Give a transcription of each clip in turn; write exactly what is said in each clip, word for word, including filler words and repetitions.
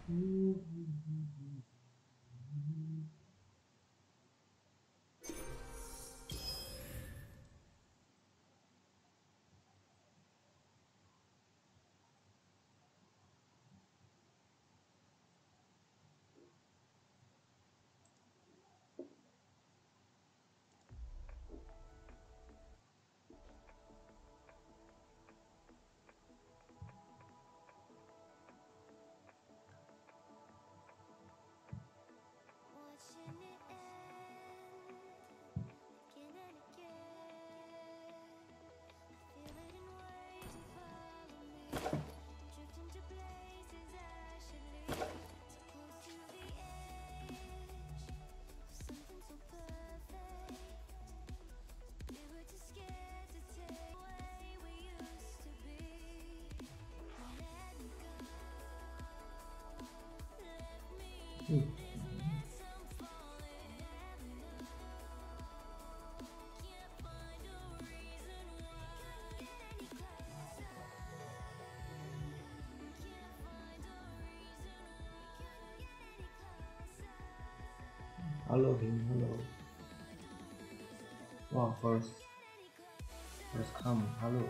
Hmm. Halo, Kim. Halo. Wah, first, first come. Halo.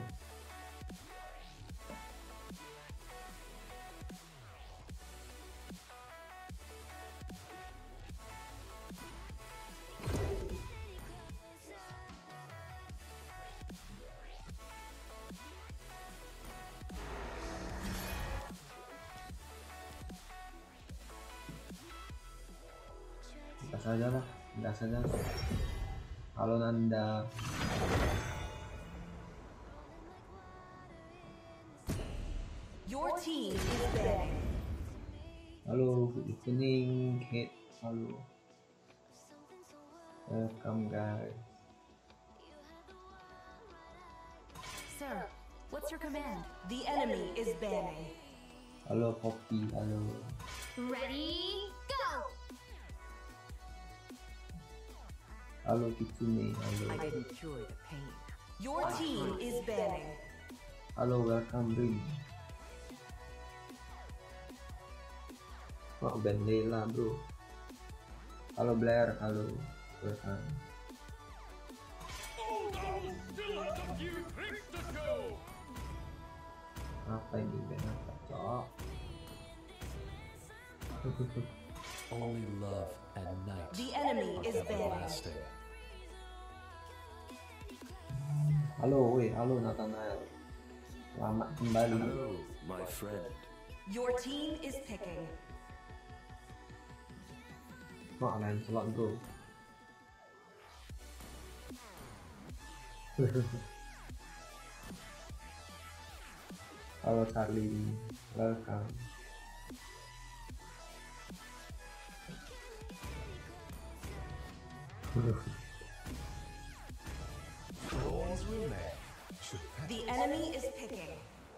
Gas aja lah, gas aja. Halo Nanda. Your team is banned. Halo, good evening, Kate. Halo. Welcome, guys. Sir, what's your command? The enemy is banning. Halo, Poppy. Halo. Ready, go! Halo, Kitsune. Halo. I didn't cure the pain. Your team is banning. Halo, welcome, Rin. Oh, Ben Lela, bro. Halo, Blair. Halo. Welcome. Apa ini Ben? Apa, cok? Only love and night. The enemy is banning. Everlasting. Halo, weh. Halo, Nathanael. Selamat kembali. Hello, my friend. Your team is picking. Mak lain slot, bro. Halo, Charlie. Welcome. Thorns remain. The enemy is picking.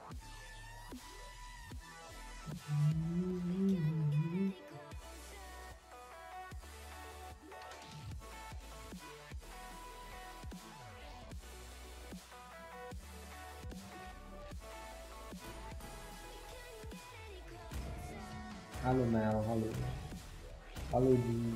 Halo, Mel. Halo. Halo, Ji.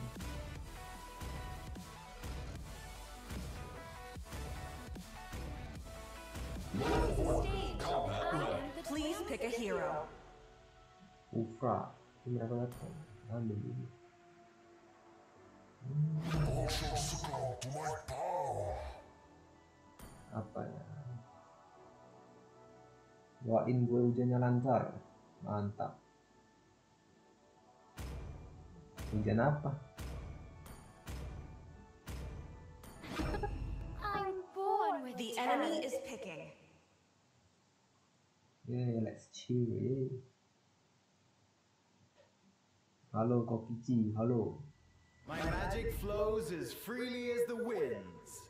Please pick a hero. Ufra. Ini berapa datang? Ambil dulu. Apa ya? Doain gue hujannya lancar. Mantap. Hujan apa? I'm born with The talent. enemy is picking. Yeah, let's chill. Yeah. Halo, Kokichi. Halo. My magic flows as freely as the winds.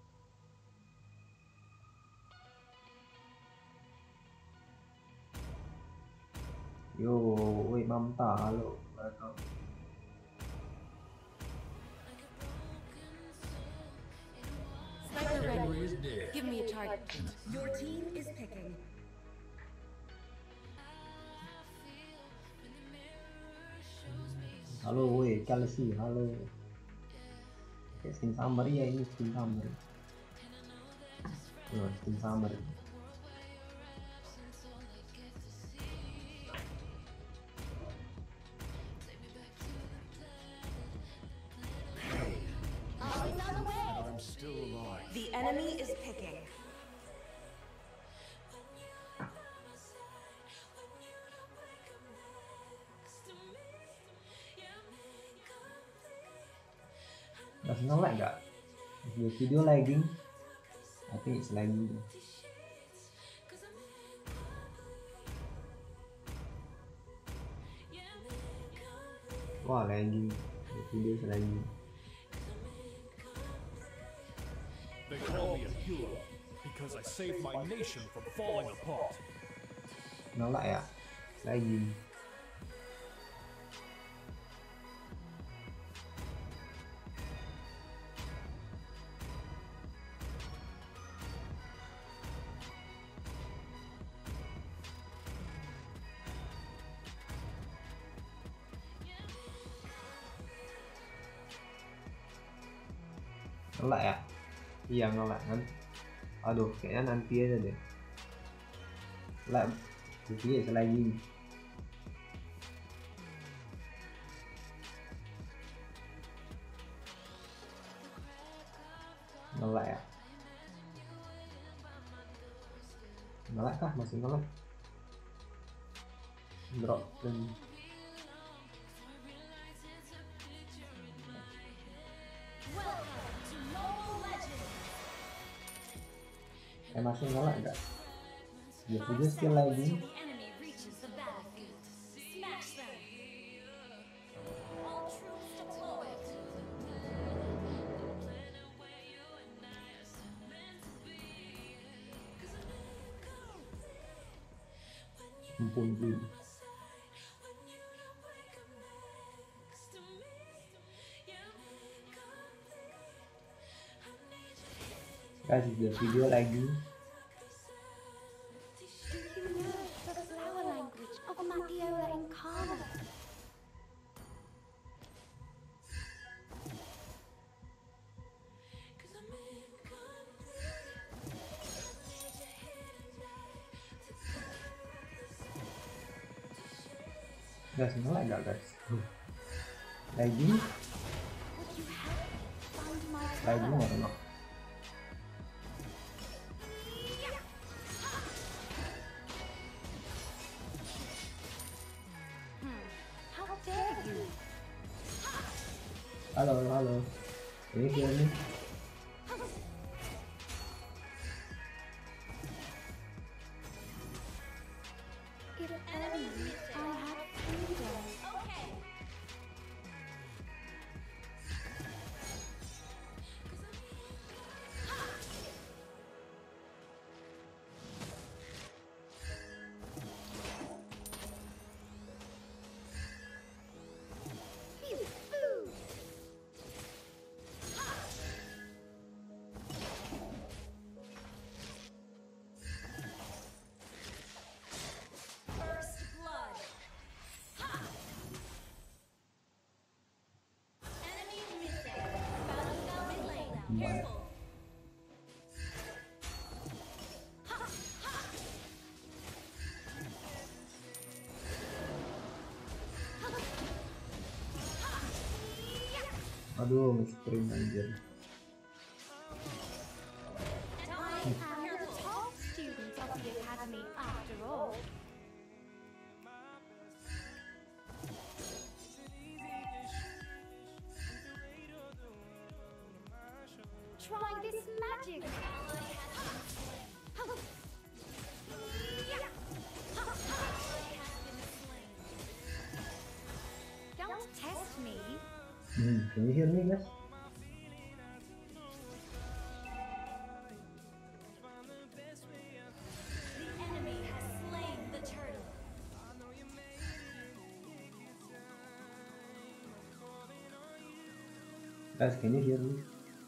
Yo, wait, Mamta. Halo. Welcome. Sniper ready. is dead. Give me a target. Your team is picking. Halo, woi, Chelsea, halo. Oke, skin summer ya, ini skin summer. Oh, skin summer. I'm still alive. The enemy is picking. Does not like that. If your video lagging, I think it's lagging. Wah, lagging. The video is lagging. They call me a hero because I saved my nation from falling apart. Nolak ya, lagging. Nolak ya? Iya nolak kan? Aduh, kayaknya nanti aja deh. Lah, buktinya selagi. Nolak ya? Nolak kah? Masih nolak? Drop dan eh masih nolak enggak? Ya video still lagging. The enemy reaches the battlefield. Smash them. All troops deployed. Ampun dulu. Guys, the video lagi. Do you know the flower language of Matiola Incarnate? Guys, nolak enggak guys? Lagi, Would you help find my lagi brother? nggak nolak. Hmm. How dare you? Halo, halo, halo. Ini dia nih. If only I had freedom. Okay. First blood. Enemy missing. Battlefield mid lane. Gimana? Aduh, misprint anjir. I am the top student of the academy after all. Try this magic. Don't test me. Hmm, can you hear me guys? The enemy has slain the turtle. Guys, can you hear me?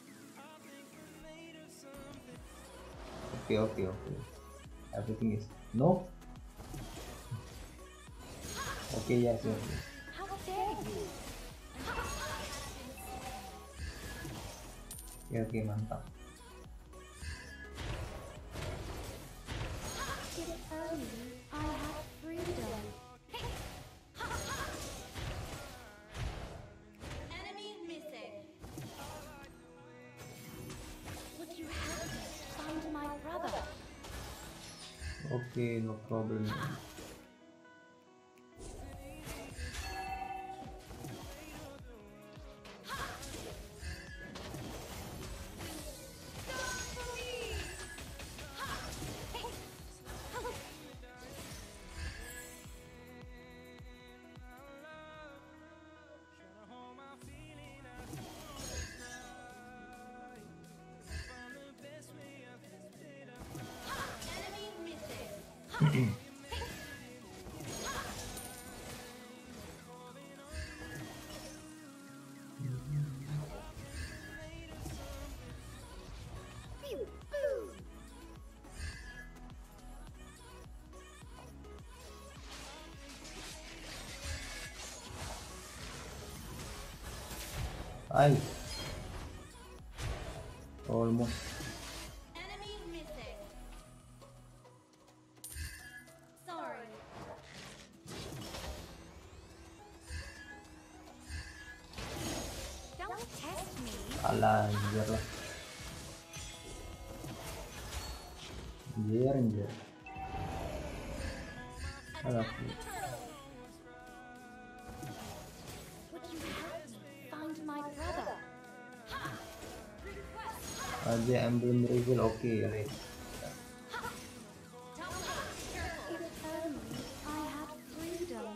Okay, okay, okay. Everything is no. Okay, yes, yes, yes. How dare you? Oke oke mantap. If only I had freedom. Enemy missing. Would you help me find my brother? Oke, no problem. Ay, almost. Enemy missing. Sorry. Don't test me. Alah, anjir lah. Anjir, anjir. Alah, Would you help me find my brother? aja emblem reveal oke okay, guys. If only I had freedom.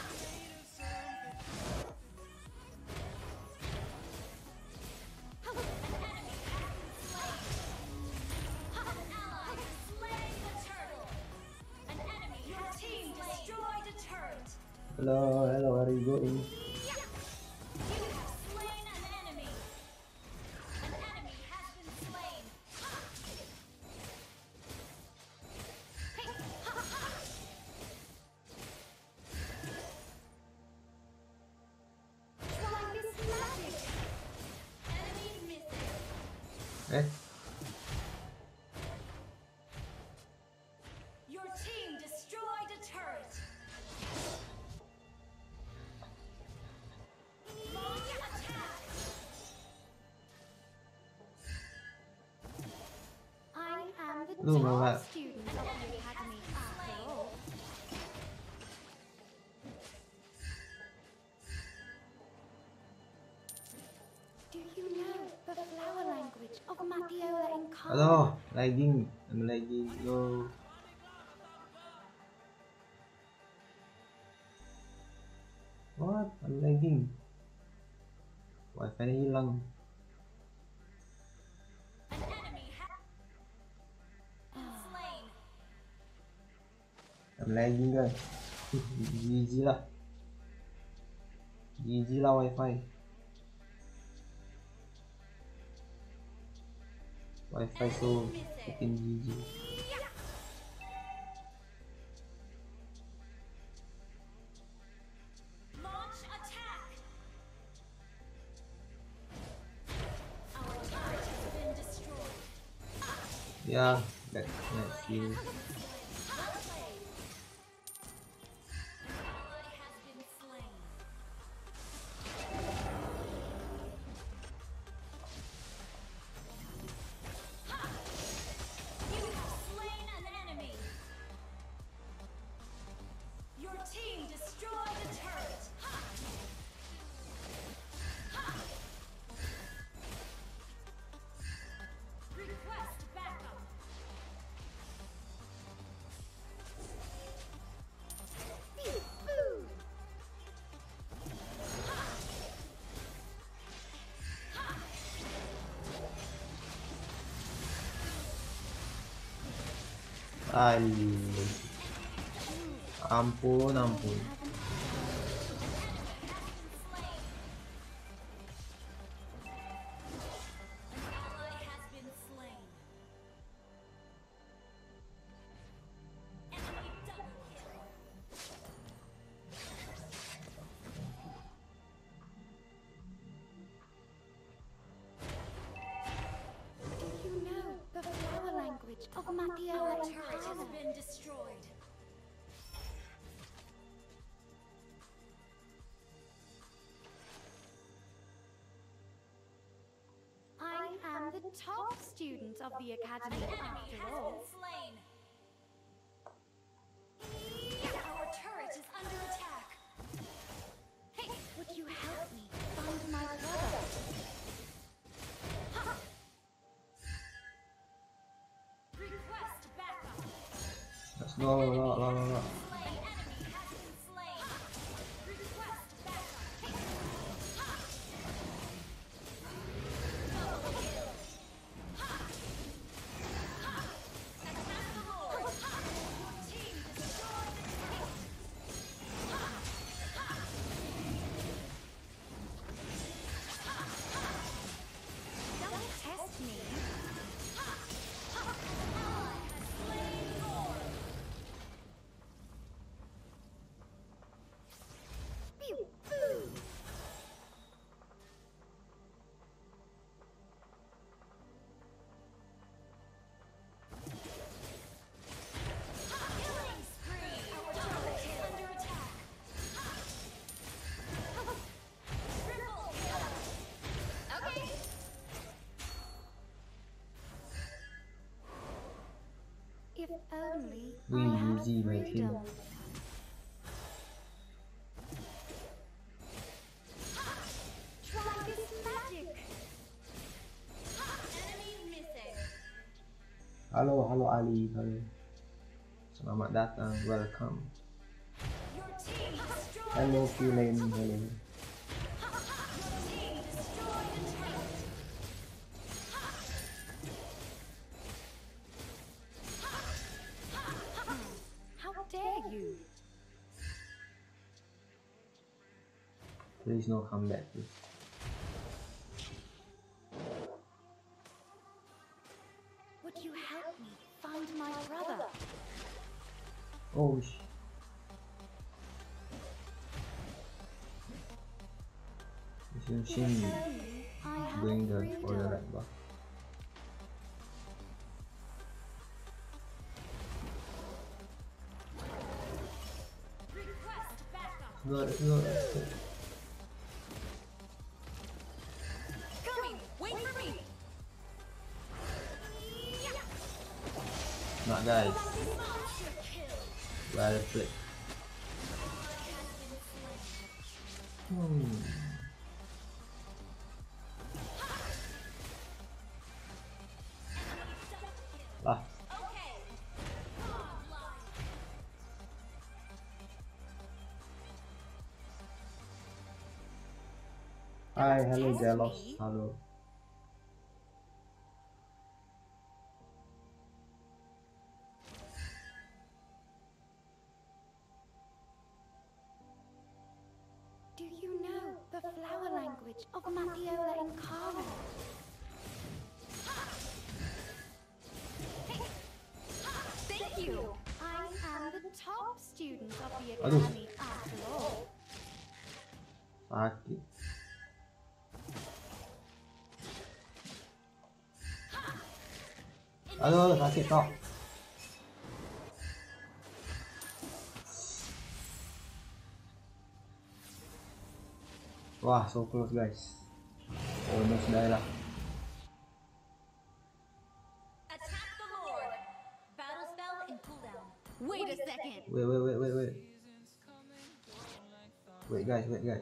Hello, hello, where are you going? Eh? Your team destroyed a turret. Launch attack. I am the Lu top nggak student of the academy after all. Do you know the flower language of Matthiola Incarnate? Aduh, lagging, I'm lagging, yo. What? I'm lagging. Wifi-nya hilang. An enemy has been slain. I'm lagging guys. G G lah. G G lah wifi. Wifi so freaking G G. Launch attack. Our turret has been destroyed. Yeah, that's nice kill. Well played. An ally has been slain. You have slain an enemy. Your team destroyed a turret. Request backup. Ay, ampun, ampun. An ally has been slain. Enemy double kill. destroyed. I am the top student of the academy after all. slain. Our turret is under attack. Hey, would you help me find my brother? Request backup. Let's go, lo, lo, lo, lo. Slain. Enemy has been slain. Request backup. Double kill. Attack the Lord. Your team destroyed the turret. Don't test me. Pew, boo. Killing spree. Our turret is under attack. Triple kill. Okay. If only We I had easy, my team. freedom. Try this magic. Enemy missing. Halo, halo Ali, halo. Selamat datang, welcome. Your team destroyed. Hello, Qlane, hello. Your team destroyed the turret. How dare you? Please no come back, please. Would you help me find my brother? Oh, sh. Shin If Shin only I had doing the for the freedom. red buff. Request backup. Let's go, let's go, let's go. Coming. Wait for me. Not guys, Monster kill. well played. Hmm. Lah, Okay. Godlike. hi, hello test Jealous, me. hello. Do you know the flower language of Matthiola Incarno? Thank you. I am the top student of the Aduh. academy after all. Sakit. Aduh, sakit kok. Wah, so close guys. Almost die lah. Attack the Lord. Battle spell in cooldown. Wait a second. Wait, wait, wait, wait, wait. Wait guys, wait guys.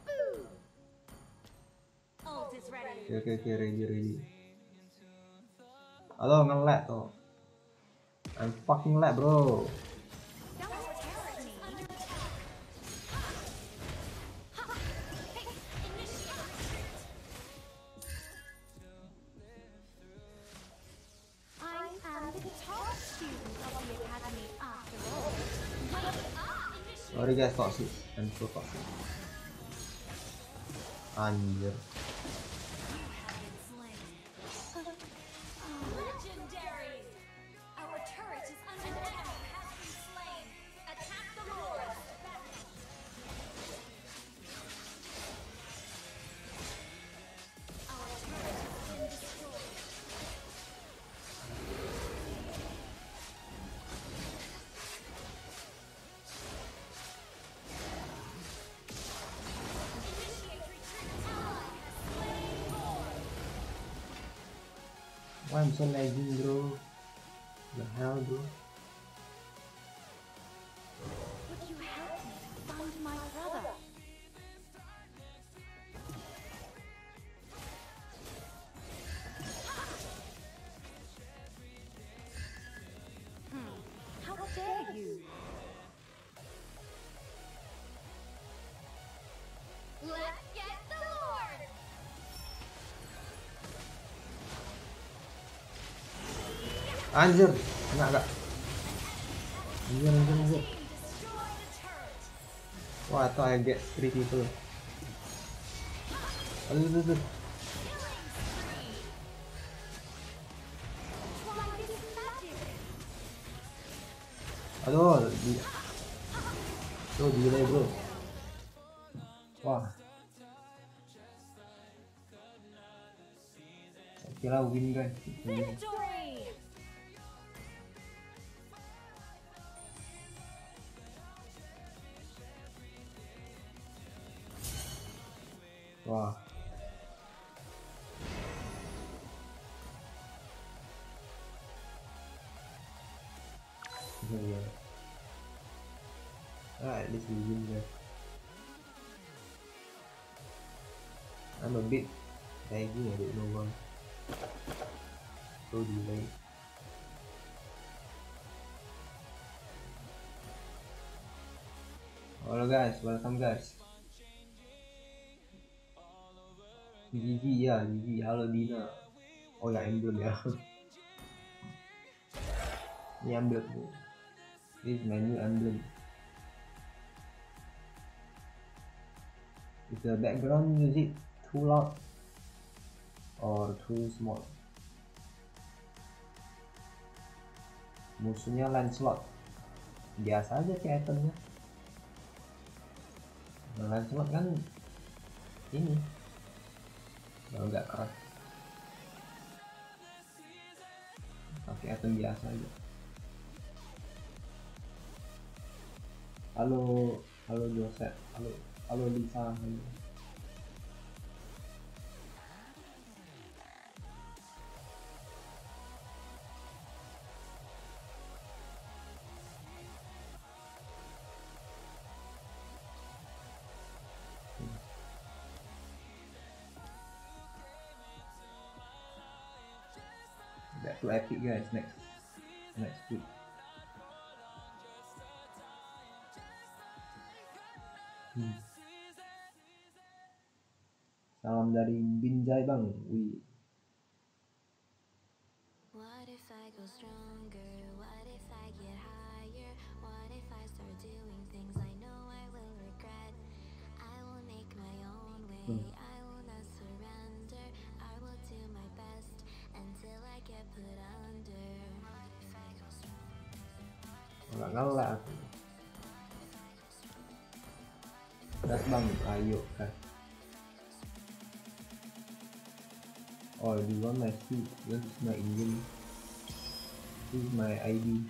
Ult is ready. Oke, oke, oke, ready, ready. Halo, nge-lag tuh. I'm fucking lag, bro. Don't test me. I am the top student of the academy after all. Sorry guys, toxic. I'm so toxic. Anjir. Legendary. Our turret is under attack. Has been slain. Attack the Lord. Our turret has been destroyed. Why I'm so lagging, bro? The hell, bro? Would you help me to find my brother? Hmm. How dare you? Let's get the Lord! Anjir, kena gak? Anjir, anjir, anjir. Team destroy the turret! Wah, I thought I get three people. Aduh, aduh, aduh. Try this magic! Aduh, di... Tuh, delay, bro. Wah. Oke lah, win guys. Win. Victory! Wah. Yeah. Ah, at least we win guys. I'm a bit lagging, I don't know why. So delay. Hello guys, welcome guys. G G ya, G G. Halo Dina. Oh ya, emblem ya. Ini emblem tuh. This menu emblem. Is the background music too loud or too small? Musuhnya Lancelot. Biasa aja sih itemnya. Nah, Lancelot kan ini kalau nggak keras, pakai item biasa aja. Halo, halo Joseph, halo, halo Lisa, halo. Back to epic guys, next next week. Hmm. Salam dari Binjai bang. Wih. What if I go stronger? What if I get higher? What if I start doing things I know I will regret? I will make my own way. Hmm. I will not surrender. I will do my best until I get put under. What if I go stronger? Nggak ngalah aku. Das bang, ayo kan. Oh, do you want my speed? This is my engine. This is my I D.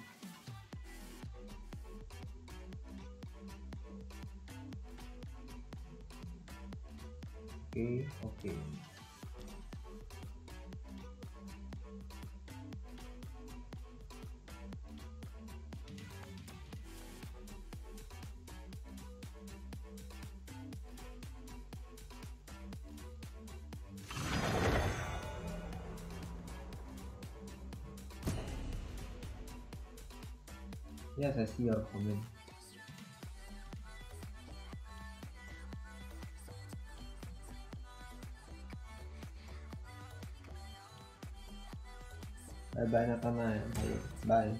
Okay, okay. Yes, I see your comment. Bye bye Natana. Bye.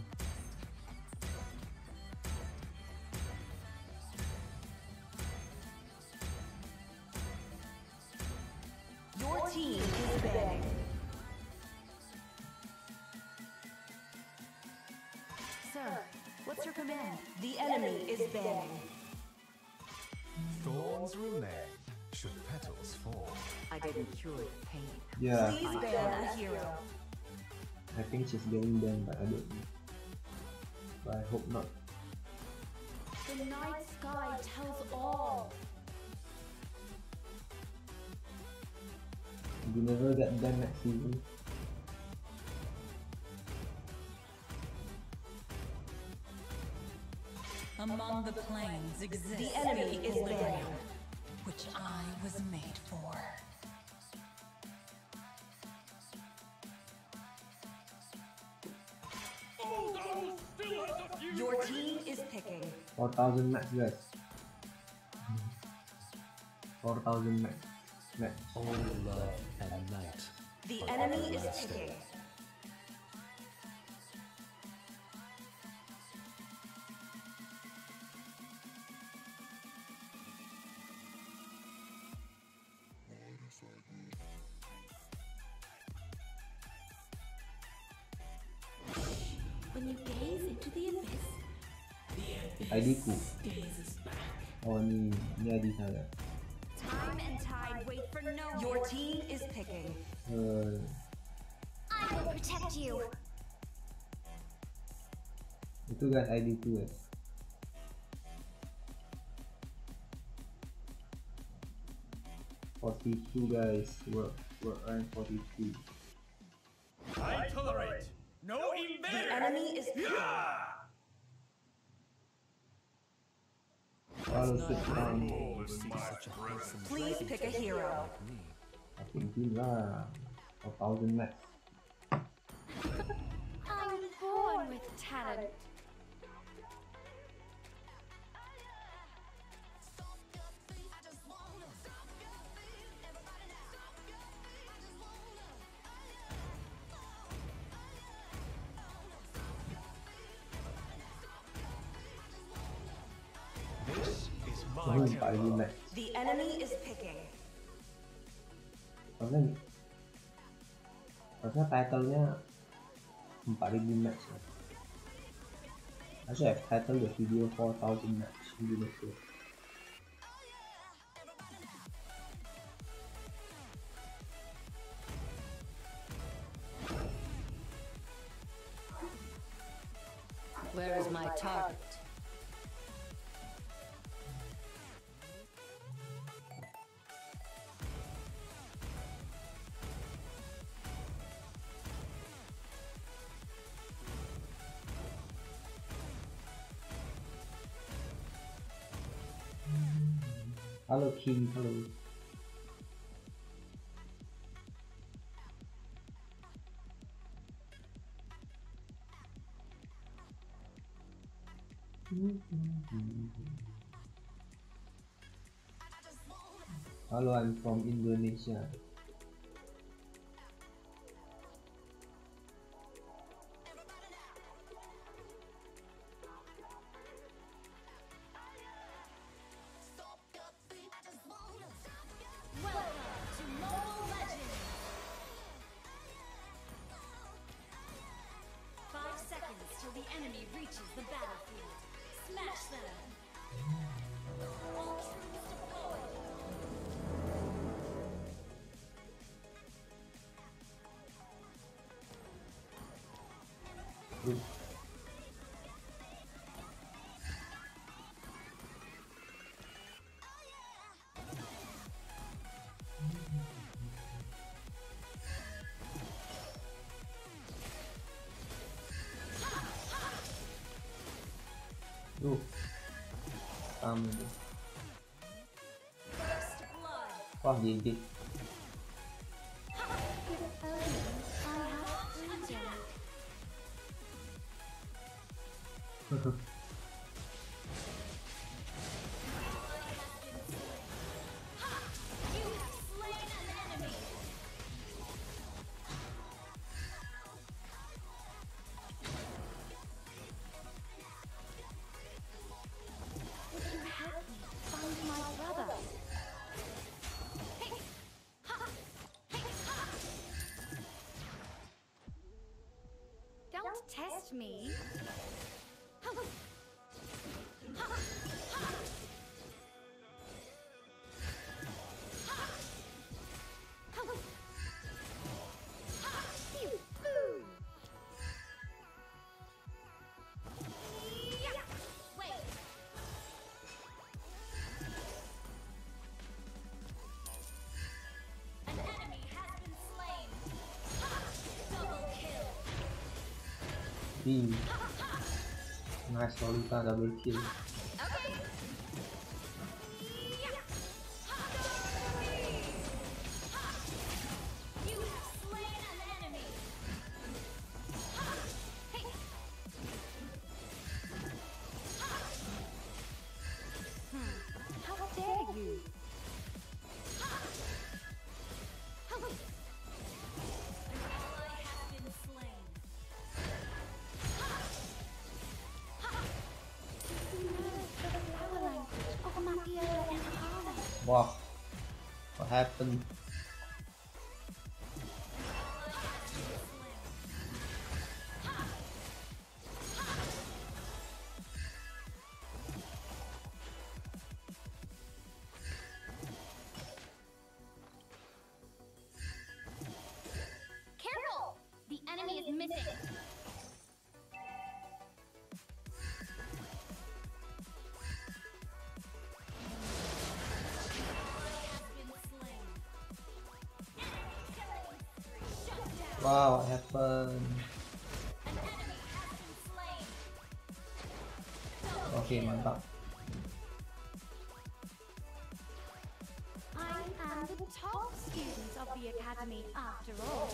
Your team is banned. Sir, what's your command? The enemy is banning. Thorns remain, should petals fall. I didn't cure the pain. Yeah, Please ban a hero. I think she's getting banned, but I don't know. But I hope not. The night sky tells all. You never get banned next season. the plains exists. The enemy is there, which I was made for. Your team is picking. four thousand max guys. four thousand max. Max. All love and light. The are enemy is everlasting. picking. When you gaze into the abyss, I D ku. Oh ni ni I D saya. time and tide wait for no Your one. team is picking. Uh, I will protect you. itu guys I D ku guys. forty-two guys. We're we're rank forty-two. I tolerate no The invader. enemy is picking. Kalau switch down. Please pick a hero. Aku gila. four thousand max. I'm born with talent. This is my Oh, empat ribu max. The enemy is picking. Karena karena title-nya empat ribu max. Harusnya title the video four thousand max. Ini betul. Where is my target? Halo King, halo. Halo, I'm from Indonesia. Welcome to Mobile Legends. Five seconds till the enemy reaches the battlefield. Smash them. All troops deployed. Duh. Duh. Um, First blood. wah gigit. If only I had freedom. You have slain an enemy. Would you help me find my brother? Don't test me. You fool! Wait. An enemy has been slain. Double kill. Ih. Nice Lolita double kill. Okay. Wow, what happened? Careful! The enemy is missing. Wow, what happened? Oke, mantap. I am the top student of the academy after all.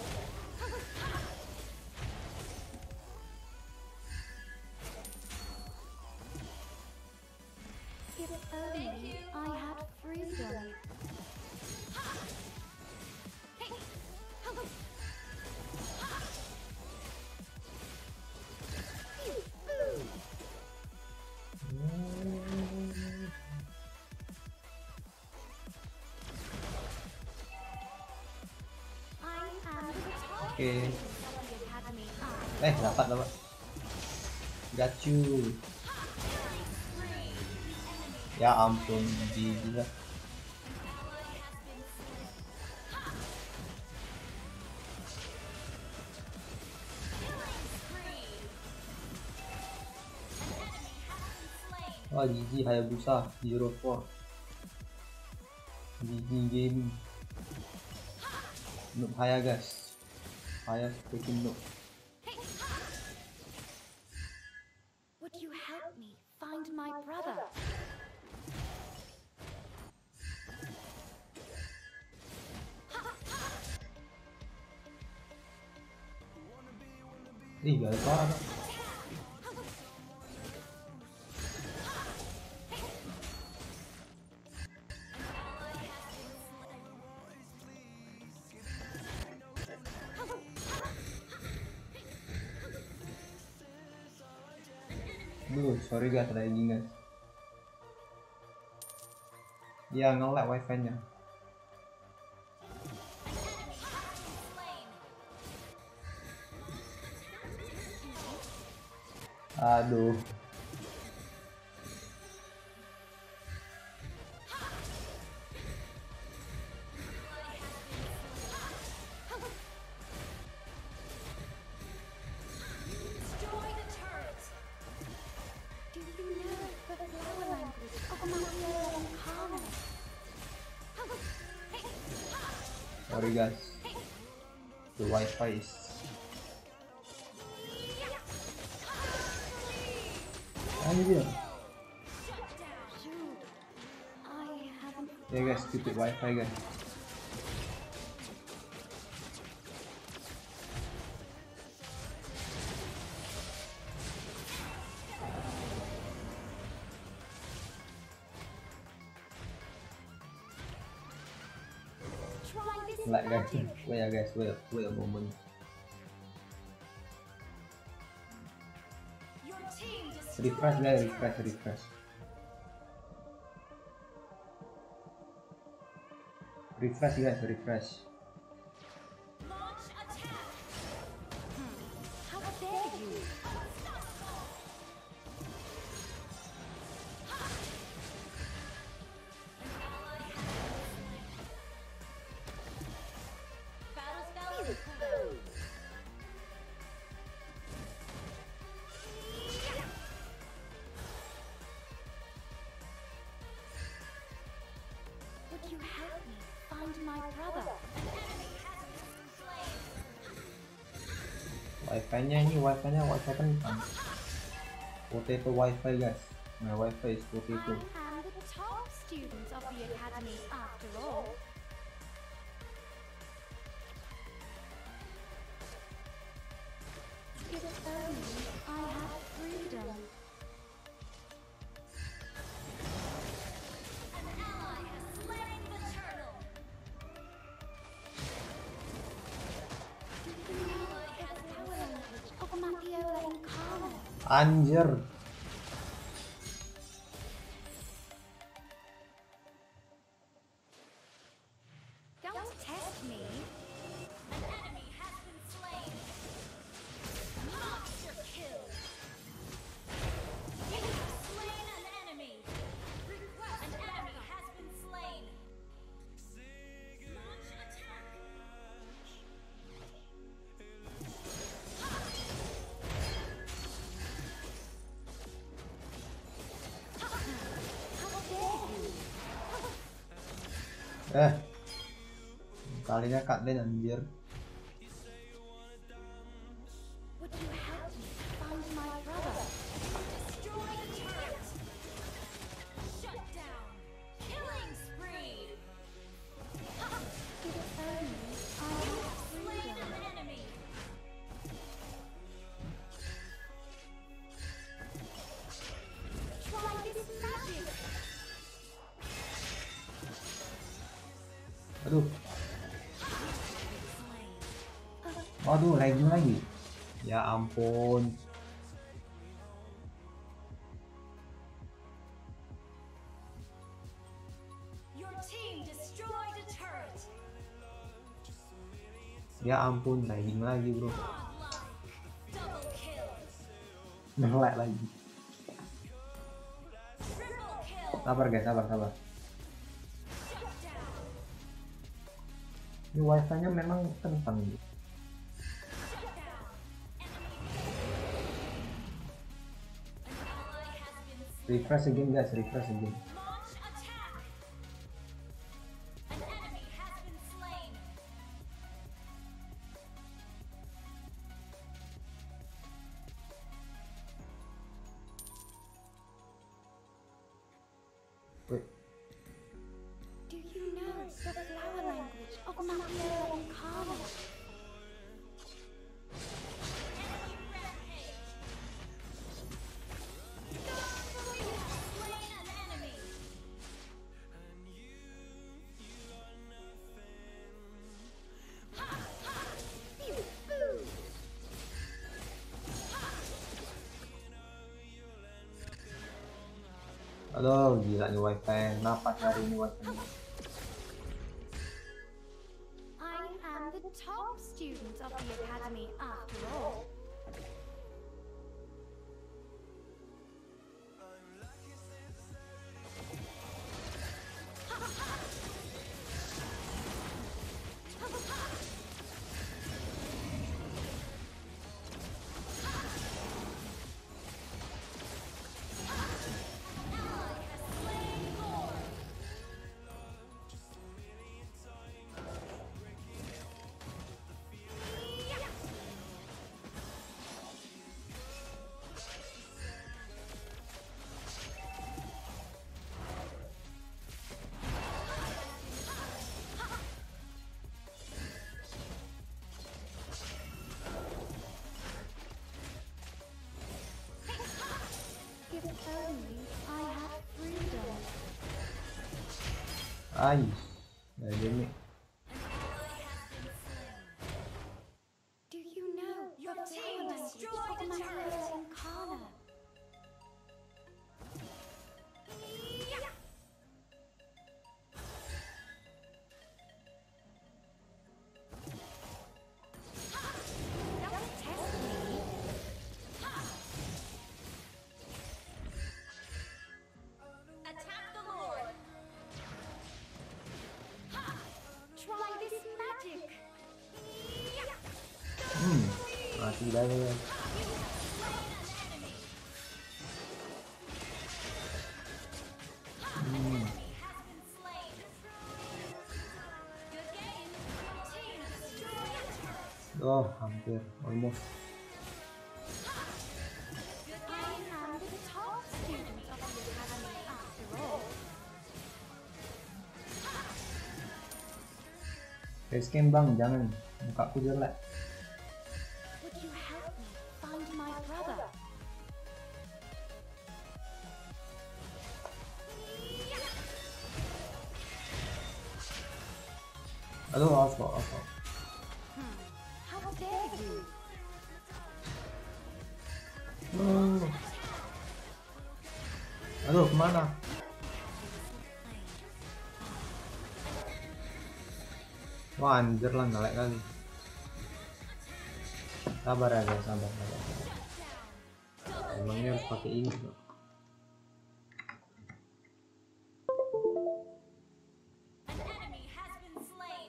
If only I had freedom. I am the top Oke. student of the academy after Eh, dapat dapat. Got you. Ya ampun, gila. Wah, G G Hayabusa zero four. G G game. Noob Haya guys. Haya freaking noob. Would you help me find my brother? Ih, gak ada suara. Duh, sorry guys, lagging guys. Ya, nge-lag wifi-nya. Aduh. Destroy the turret. Do you know the flower language of Mario and Carmen? Sorry guys. The wifi is anjir. Shoot. I haven't. Ya guys, stupid wifi guys. Try this Lag guys. magic. Wait ya guys, wait, wait a moment. Your team destroyed Refresh the guys, turret. refresh, refresh. Refresh guys, refresh. Launch attack. How dare you? Battle spell is cooldown. Would you help me find my brother? Wifi-nya ini wifi-nya wifi kentang. Potato wifi guys. My wifi is potato. I am the top student of the academy after all. If only I had freedom. An ally has slain the turtle. Do you know the flower language of Matiola and Carmen? Anjir. Eh, kalinya Kak Den anjir. Would you help me find my brother? Destroy the turret. Shut down. Killing spree. If only I had Slain freedom. an enemy. Try this magic. Aduh, waduh, lagging lagi. Ya ampun. Your team destroyed a turret. Ya ampun, lagging lagi bro. Godlike. Double kill. Nge-lag lagi. Triple kill. Sabar guys, sabar, sabar. Shut down. Ini wifi-nya memang kentang gitu. Shut down. An ally has been slain. Refresh again guys, refresh again. Launch attack. An enemy has been slain. Wait, Do you know the flower language of Mapiola Incarna? Enemy rampage. You have slain an enemy. aduh gila nih wifi. Kenapa hari ini wifi? I am the top student of the academy after all. If only I had freedom. Ay, nah ini. Do you know Your the team flower language destroyed of a turret. Mapiola Incarna? Don't test me. Attack the Lord. Try this magic. Hmm, mati dah ya. Hmm. Oh, hampir, almost. I am the top student of the academy after all. Facecam bang, jangan. Mukaku jelek. Would you help me find my brother? Aduh, awas kok, awas kok. How dare you? Hmm. Aduh, kemana? Wah, anjir lah, ngelek kali. Sabar ya guys, sabar, sabar, sabar. Emangnya harus pakai ini kok. An enemy has been slain.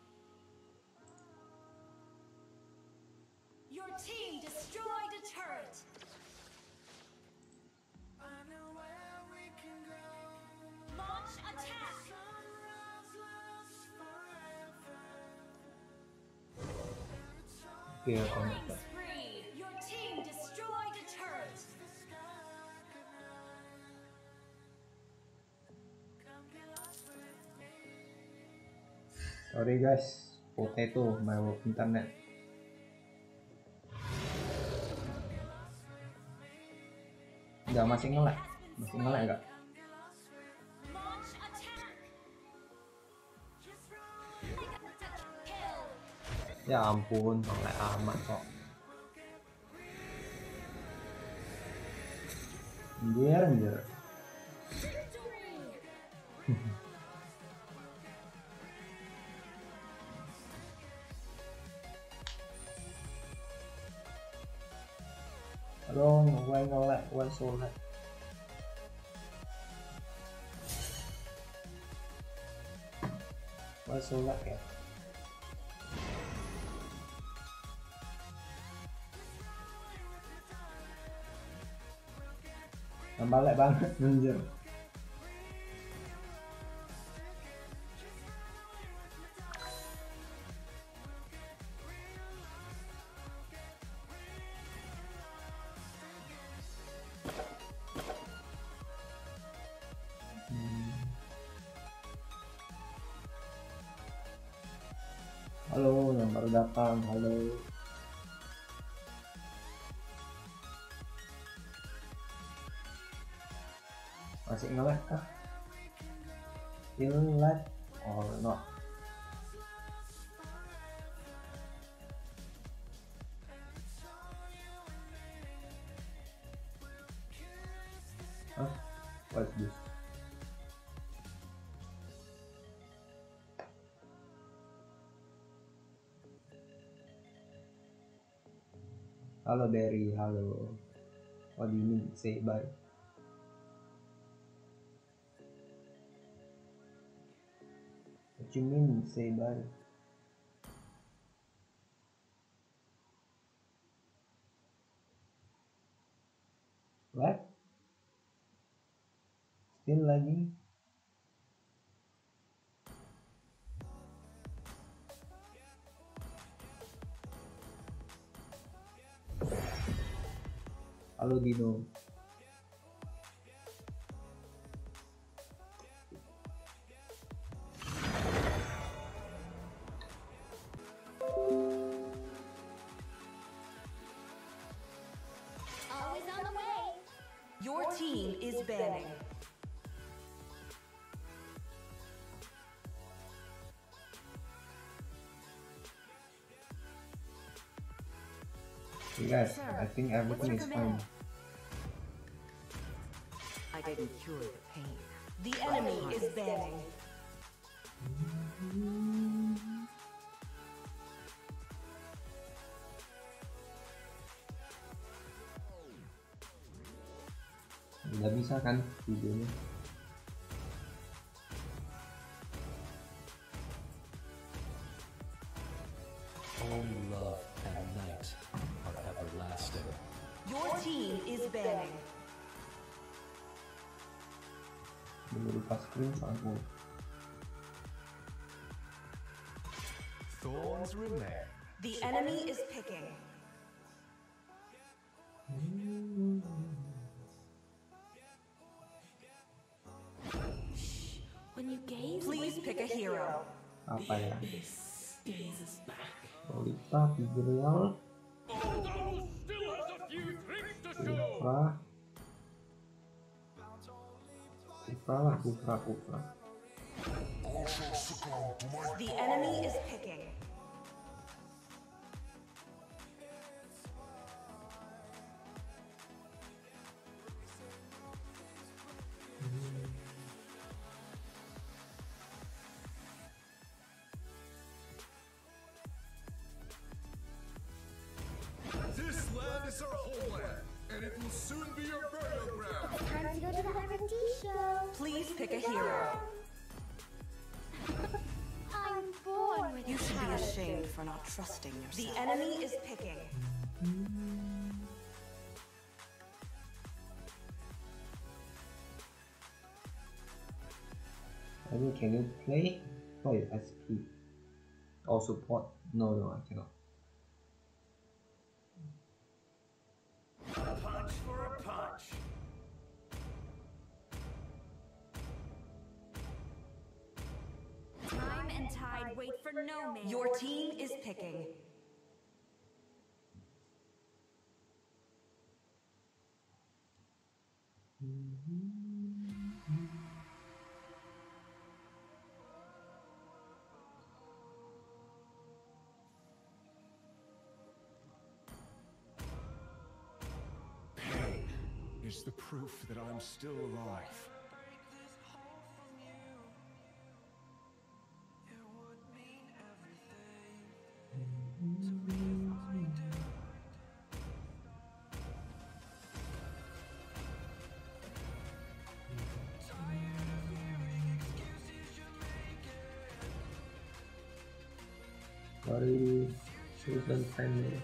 Your team destroyed a turret. Launch attack. Fair comment. Spree. Your team destroyed a turret. Sorry guys, potato my work internet. Enggak, masih nge-lag. Masih nge-lag enggak? Launch attack. Kill. Ya ampun, nge-lag amat kok. Anjir, anjir. Aduh, why nge-lag, why so lag? Why so lag ya? Tambah lag banget, anjir. Halo, yang baru datang, halo. Masih nge-lag kah? Still lag or not? Huh? What's this? Halo Berry, halo. What do you mean say bye? What you mean say bye? What? Still lagi? Halo Dino. Always on the way. Your team is banning. Hey guys, Sir, I think everything what's is your fine. command? I didn't cure the pain. The enemy is banning. Udah bisa kan videonya? Only love and night are everlasting. Your team is banning. Belum lupa screen aku. Thorns remain. The enemy is picking. When you gaze, Please pick a hero. Apa ya? Lolita, Tigreal, Kufra, Kufra lah, Kufra, Kufra. The enemy is picking. This land is our homeland, and it will soon be your burial ground. Time to go to the Hyper T show. Please pick a hero. I'm born with You should be talent. ashamed for not trusting yourself. The enemy is picking. I mean, can you play? Oh, yeah, S P. Or support? No, no, I cannot. punch for a punch. Time and tide wait for no man. Your team is picking. Pain is the proof that I'm still alive. Sorry, children friendly.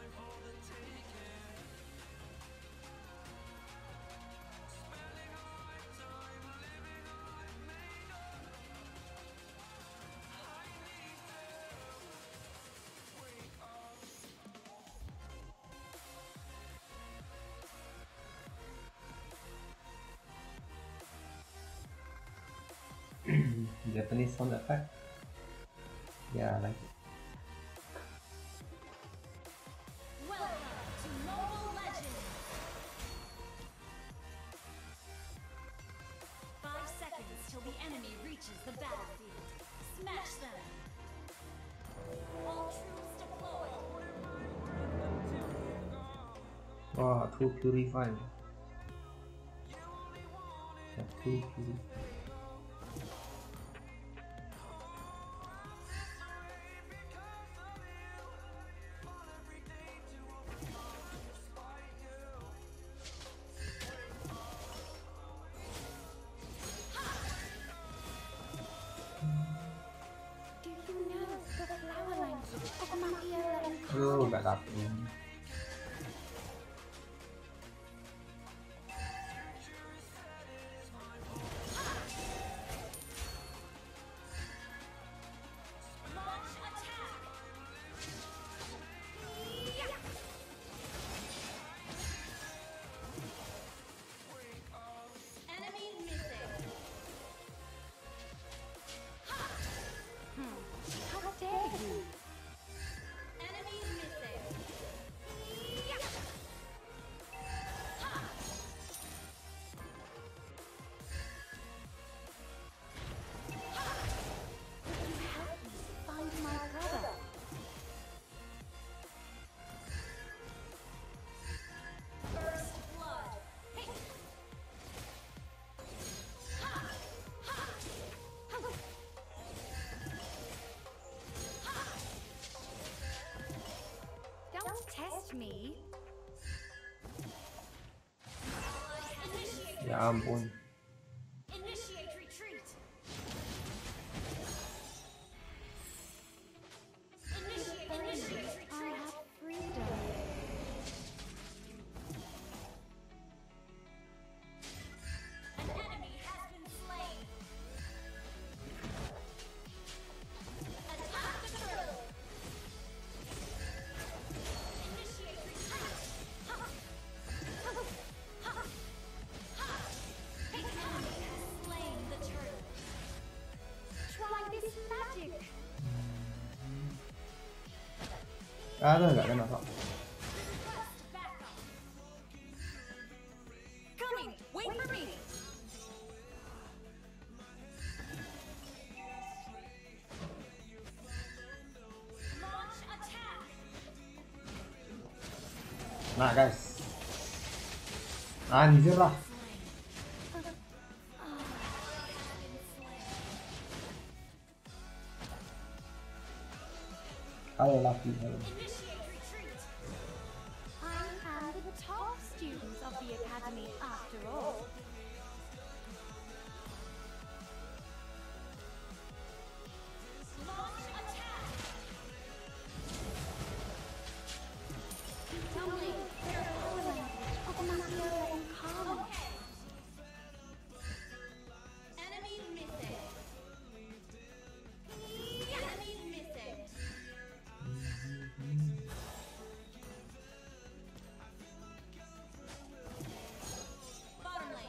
Japanese sound effect. Yeah, I like it. Welcome to Mobile Legends! Five seconds till the enemy reaches the battlefield. Smash them! All troops deployed! Wow, too purified. Yeah, too purified. Do you know the flower language of Mapiola and Oh, gak dapet. Launch attack! Enemy missing! how dare you? Enemy missing! Help me find my brother. First blood! Don't test me. Initiate, Ya ampun. initiate retreat! Initiate, initiate I retreat! have freedom. An enemy has been slain! Attack the turtle! Initiate retreat! The enemy has slain the turtle! Try this magic. Ada nggak kena kok? Request backup! Coming! Wait for me! Launch attack! Nah guys. Anjir lah. Halo laki. Halo. Initiate retreat! I am the top students of the academy after all. Launch attack! Tell me the flower language of Mapiola and Carmen. Okay. Enemy missing. Enemy missing.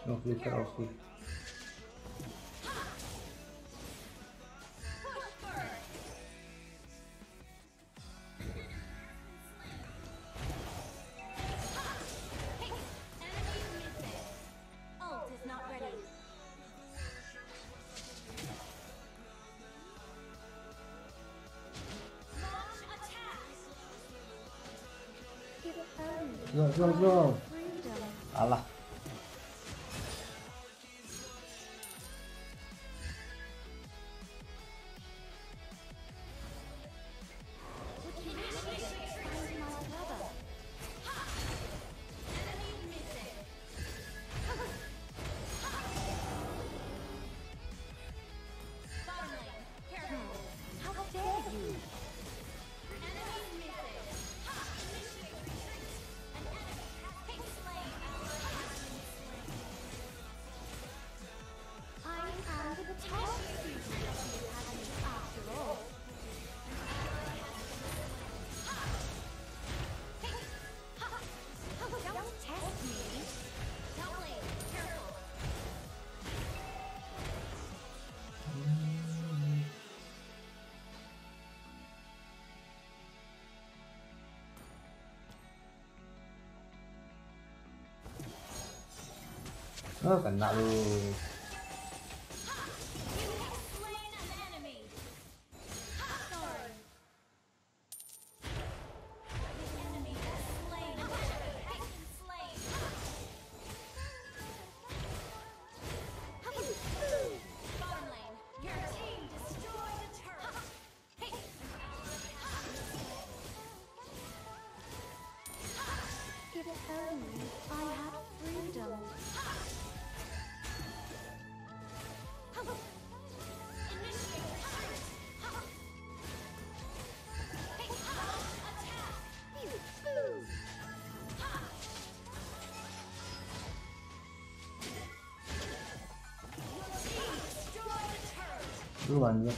No flicker, oke. Ult is not ready. Launch attack. If only Go, go, go. freedom. Alah. Would you help me find my brother? Enemy missing. Bottom lane, careful. How dare you? Enemy missing. Initiate retreat. An enemy has been slain. Ally has been slain. I am the top student of the academy after all. Don't test me. Top lane, careful. Oh, kena lu. You have slain an enemy. Sorry. The enemy has slain. An enemy has been slain. Bottom lane, your team destroyed a turret. If only I had freedom. Initiate retreat. Attack. Your team destroyed a turret. Lu anjir.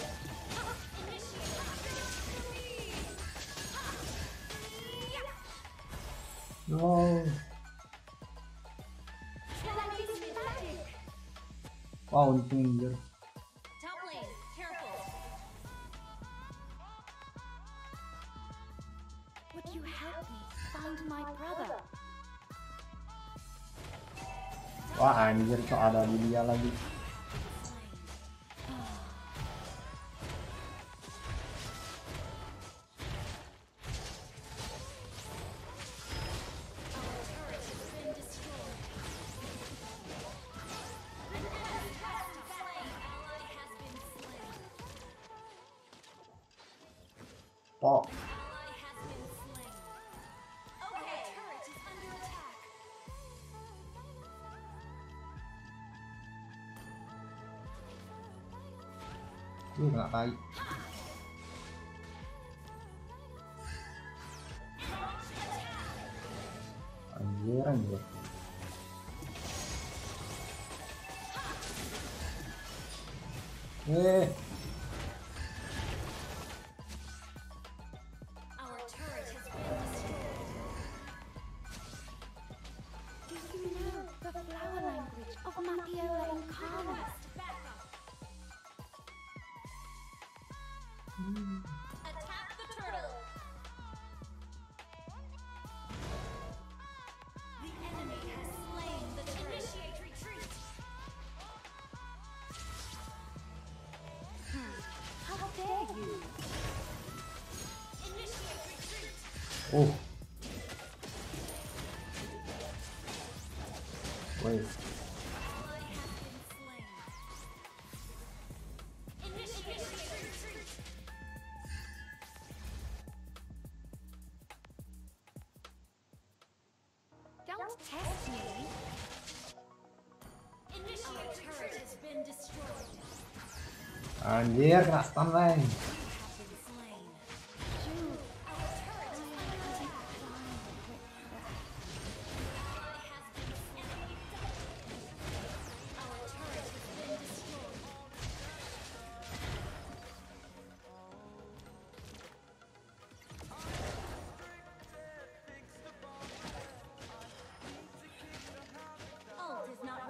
No. Wow, untung anjir. Top lane, careful. Would you help me find my brother? Wah anjir, kok ada di dia lagi. Pok. Lu nggak tai. Anjir, anjir. Eh. Our turret has been destroyed. Do you know the flower language of Mapiola Incarnate? Attack the turtle. The enemy has slain the turret. Initiate retreat. How dare you? Initiate retreat. Oh. Wait. Ally has been slain. Initiate retreat. Don't test me. Initiate turret has been destroyed. Anjir, kena stun lagi. You have been slain. Jude, Our turret is under attack. Ally has been slain. Our turret has been destroyed. Ult is not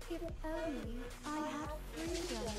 If only I had freedom.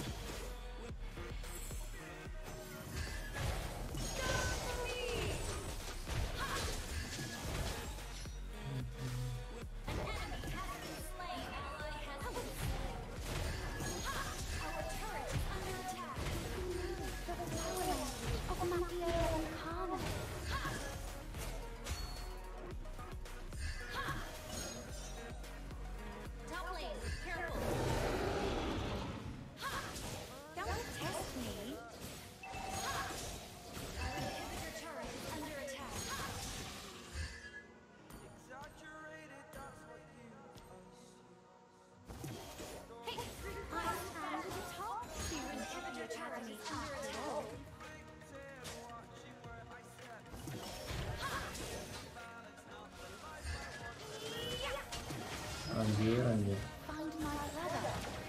Anjir, anjir. Find my brother.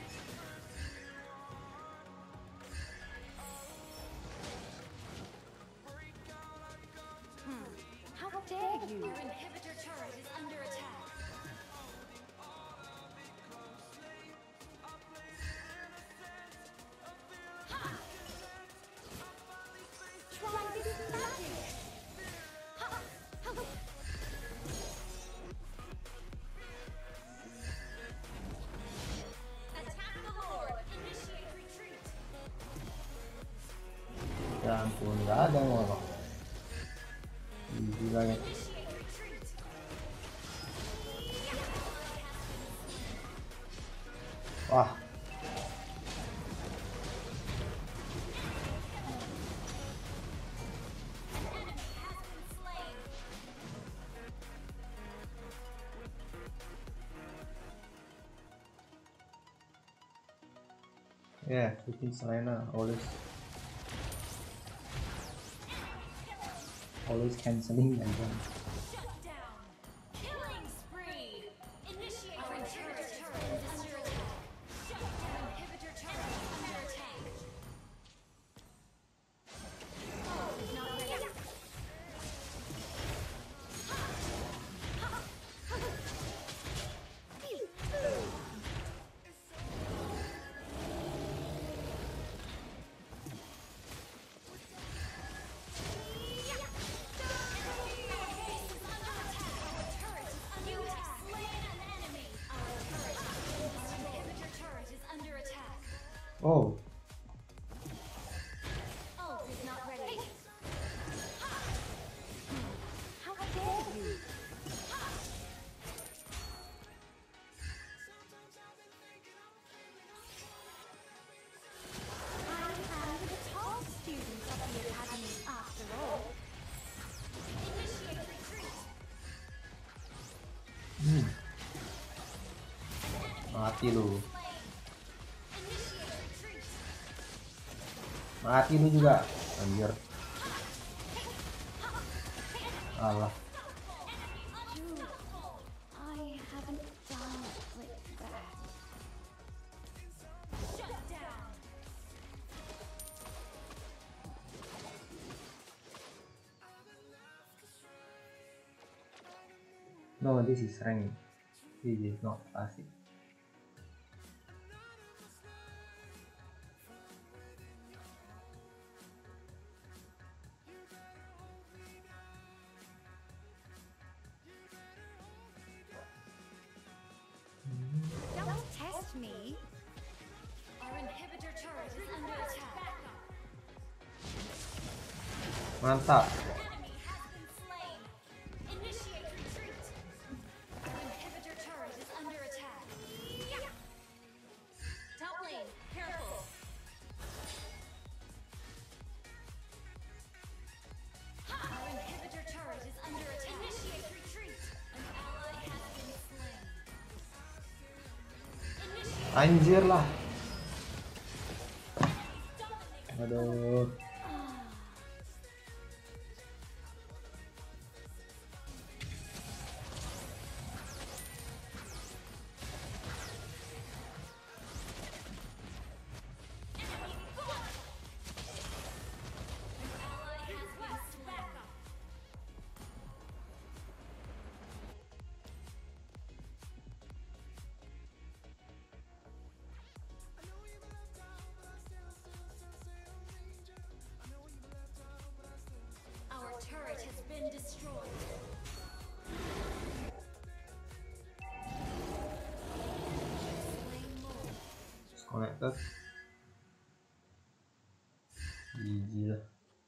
Hmm. How dare you? Your inhibitor turret is under attack. Try this magic. Attack the Lord. Initiate retreat. Ya ampun, nggak ada ngomong. Gila ya. Initiate retreat. Wah. Enemy has been slain. Yeah, freaking Selena always always canceling and then Shut down. Killing spree. Initiate inhibitor turret is under attack. Shut down. Inhibitor turret is under attack. Oh, not ready. oh, Ult is not ready. How dare you? I am the top student of the academy after all. Initiate retreat. hmm. Mati lu, Slain. Initiate retreat. mati lu juga, anjir. Allah. I haven't done with that. Shut down. No, this is rank. This is not classic. Don't test me. Our inhibitor turret is under attack. Mantap. Enemy has been slain. Initiate retreat. Our inhibitor turret is under attack. Top lane, careful. Our inhibitor turret is under attack. Initiate retreat. An ally has been slain. Initiate Anjir lah. dominate. Aduh. destroyed. Slain more. Connected. Gila.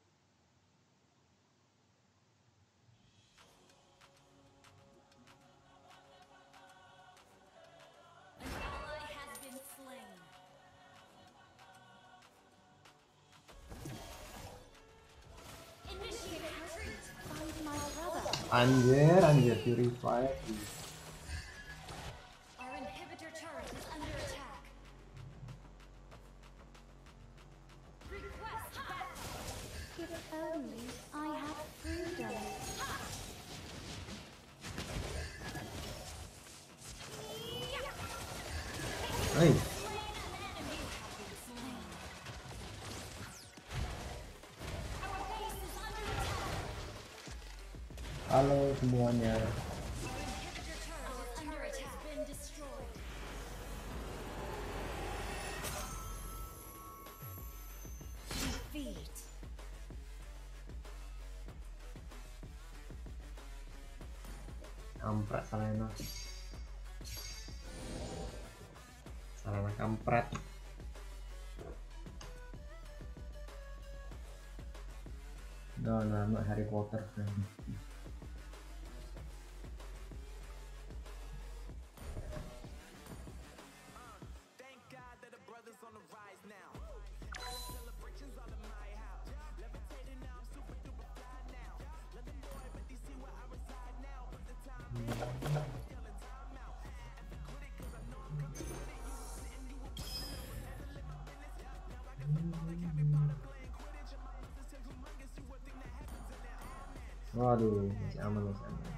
An ally has been slain. Initiate retreat. Find my brother. Anjir, anjir purified. Our inhibitor turret is under attack. Request backup. If only I had freedom. Hey, halo semuanya. Under attack has been destroyed. Defeat. Kampret Selena. Selena kampret. No, no, I'm not Harry Potter fan. Waduh, masih aman, masih aman.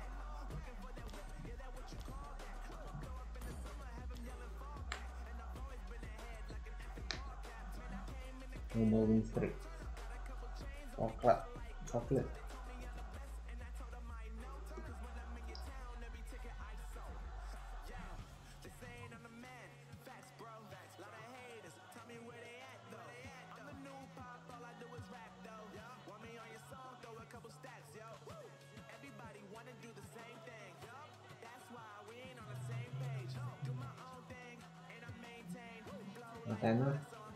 Ngomong win streak. Coklat, coklat. Antena.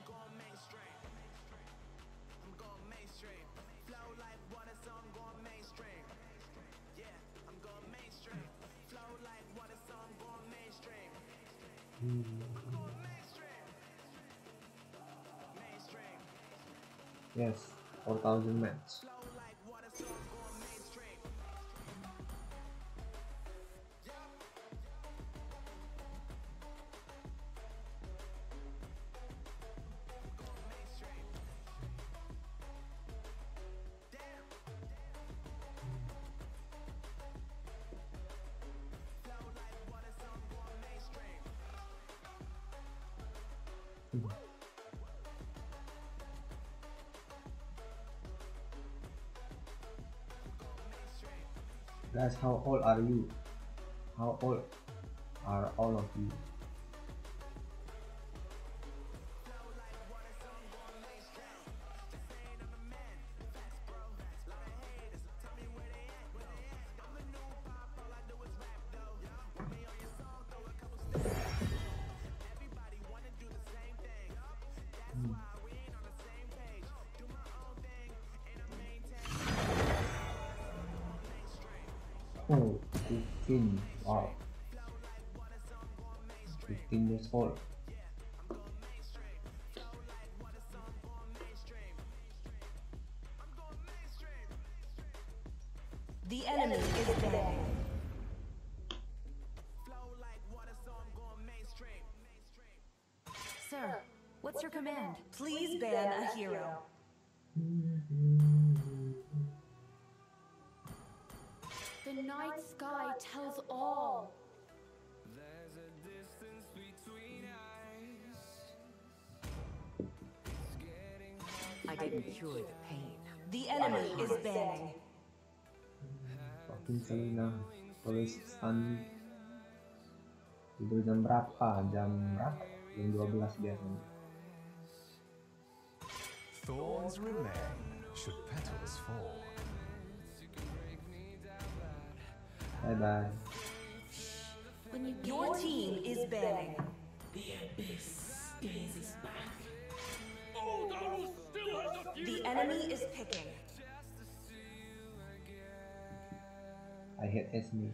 Yes, four thousand match. Guys, how old are you? How old are all of you? Oh, fifteen. Wow. fifteen years old. The enemy is dead. Sir, what's your command? Please ban a hero. The night sky tells all. I didn't cure the pain. The enemy is banning. Fucking Selena. Tulis stand. Tidur jam berapa? Jam berapa? Jam dua belas biasanya. Thorns remain should petals fall. Bye bye. When you Your team is banning. Oh, Daru still has a few. The enemy is picking. I hate Esme.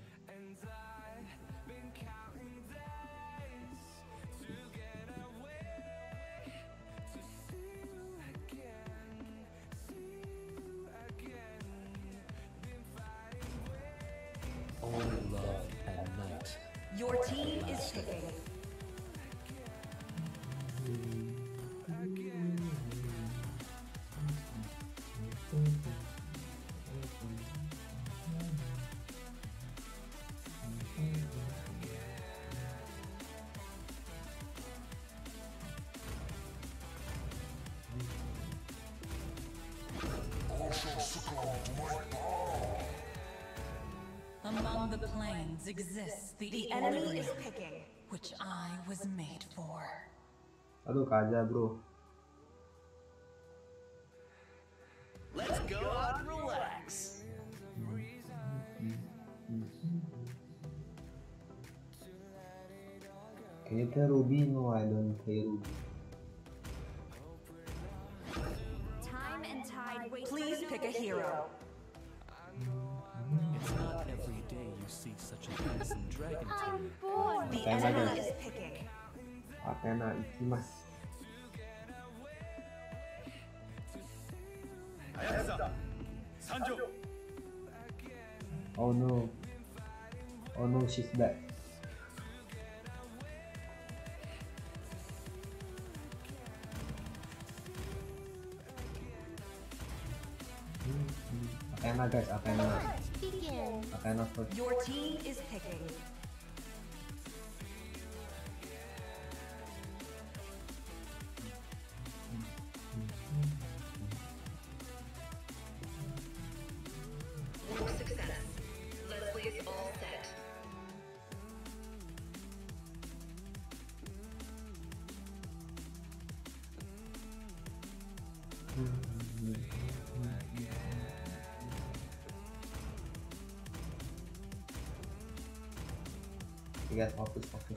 All love and night. Your team is picking. Among the planes exists the, The enemy is equilibrium, picking. which I was made for. Aduh, Kaja bro. Let's go out and relax. Can you play Ruby? No, I don't play Ruby. Time and tide wait. Please pick a hero. It's not every day you see such a handsome dragon I'm tamer. born. The Okay, enemy okay. is picking. Akena ikimasu. Ayasa, Sanjo. Oh no. Oh no, she's back. Akena guys, Akena. Begin. Akena first. Your team is picking. For success, Leslie's all set. You guys focus, focus.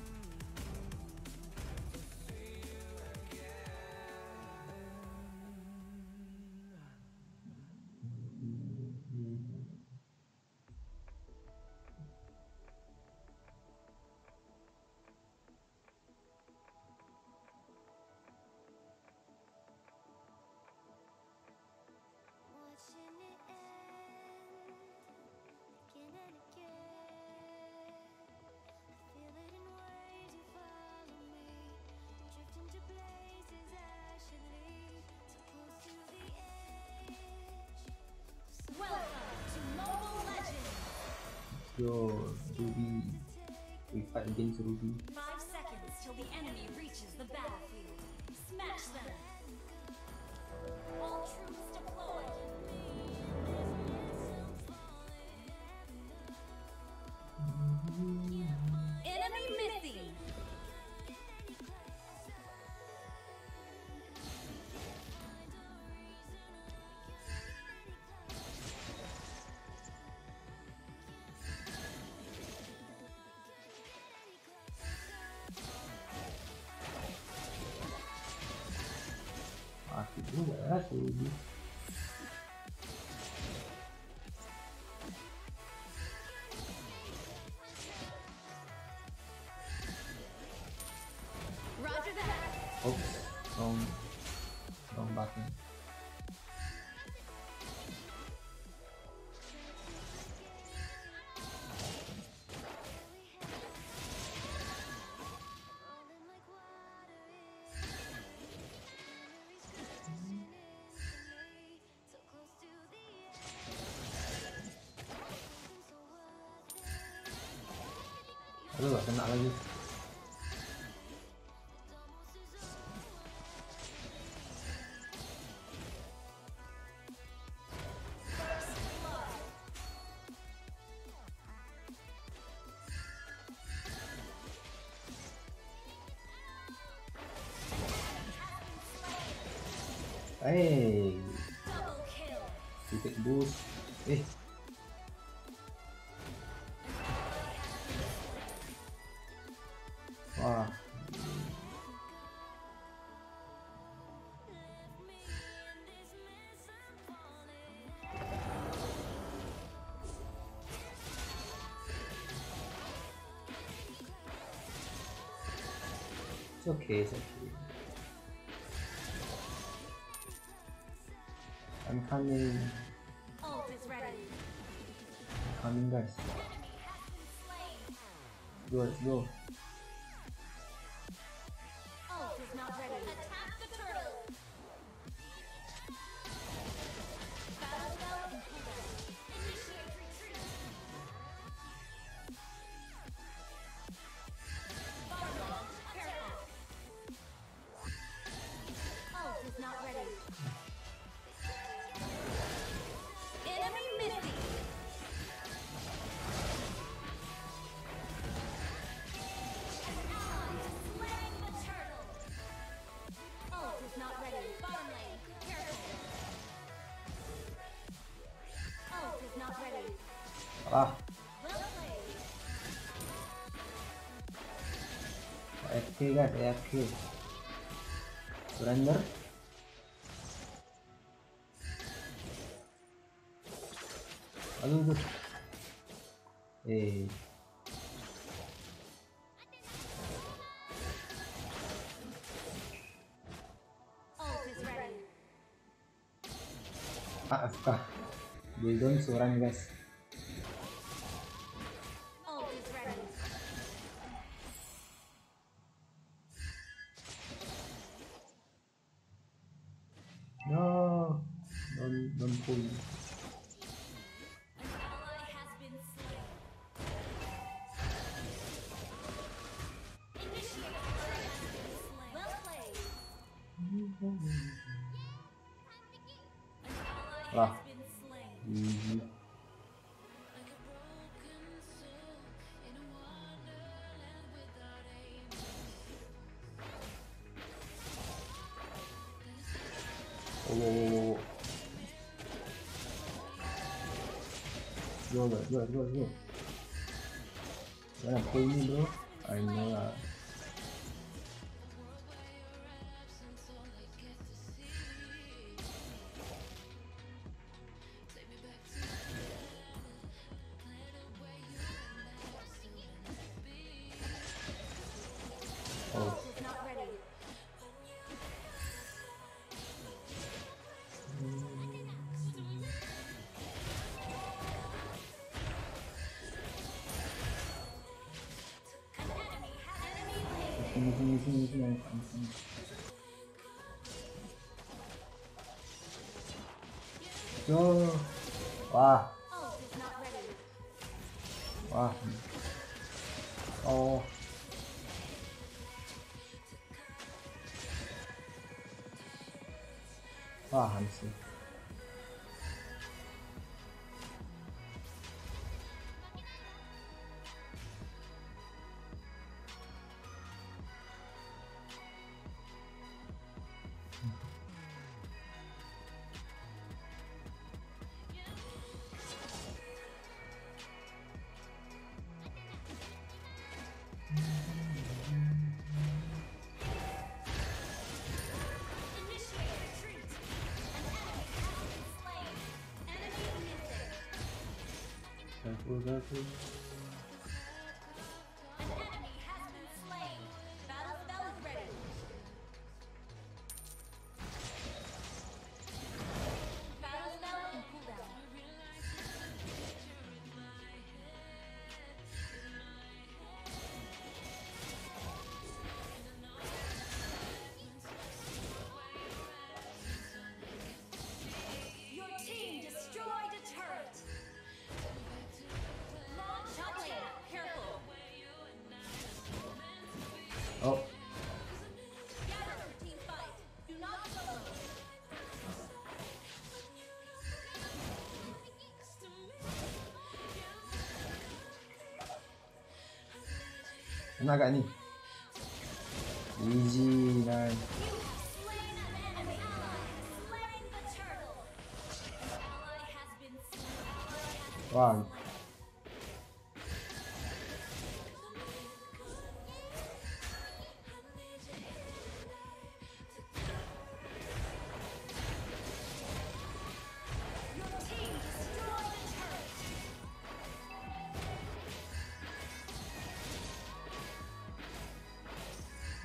Watching it end again and again. Feel it in waves you follow me, drifting to places I should leave, so close to the edge. Welcome to Mobile Legends. Yo, Ruby. We fight against Ruby. Five seconds till the enemy reaches the battlefield. Smash them. All troops deployed. Enemy missing. Asik juga ya si Ruby. Roger that. Oops, wrong, wrong button. Rolling like water in, memories crashing instantly, so close to the edge. Something so worth it. Aduh, gak kena lagi. Hey, Double kill. titik boost. Eh, It's okay, it's okay. I'm coming. Ult is ready. I'm coming, guys. Go, let's go. Ult is not ready. Attack the turtle. Battle bell and cooldown. Initiate retreat. Bottom, careful. Ult is not ready. Enemy Misty. Slaying the turtle. Ult is not ready. Bottom lane, careful. Ult is not ready. Ah, Well played. A F K guys, A F K. Surrender. Aduh, aduh. Eh, Ult is ready. A F K. They don't surrender, guys. Ult is ready. No, don't don't pull. An ally has been slain. Initiate retreat. Well played. An ally Lah. has been slain. Easy. Oh, whoa, whoa, whoa. Go, go, go, go, go. Gonna pull me, bro. I know that. Oh, Ult is not ready. An enemy has enemy lane. sini, sini, sini, sini, sini, sini. Yo, wah, Ult is not ready. wah. Oh, paham sih. Initiate retreat. An enemy has been slain. Enemy missing. Careful, careful. An enemy has been slain. Battle spell is ready. Battle spell and cooldown. Your team destroyed a turret. Launch top lane. Careful. Oh, Gather for team fight. Do not solo. kena gak nih? Easy, nice. You have slain an enemy ally. Slain the turtle. An ally has been slain. Wah, Your team destroyed a turret.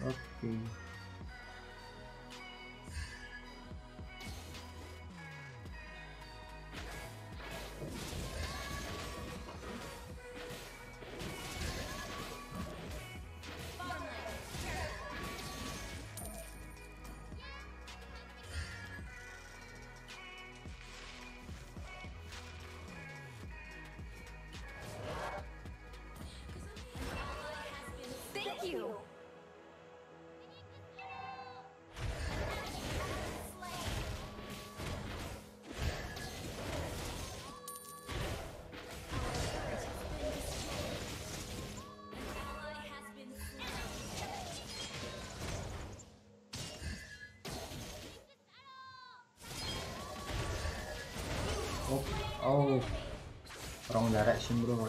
Oke. Thank you. Oh, oh, wrong direction bro.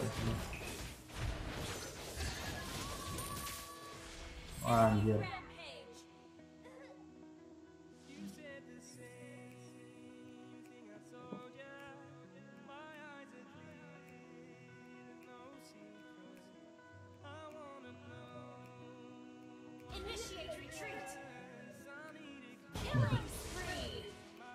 Wah, anjir. Initiate retreat. Killing spree.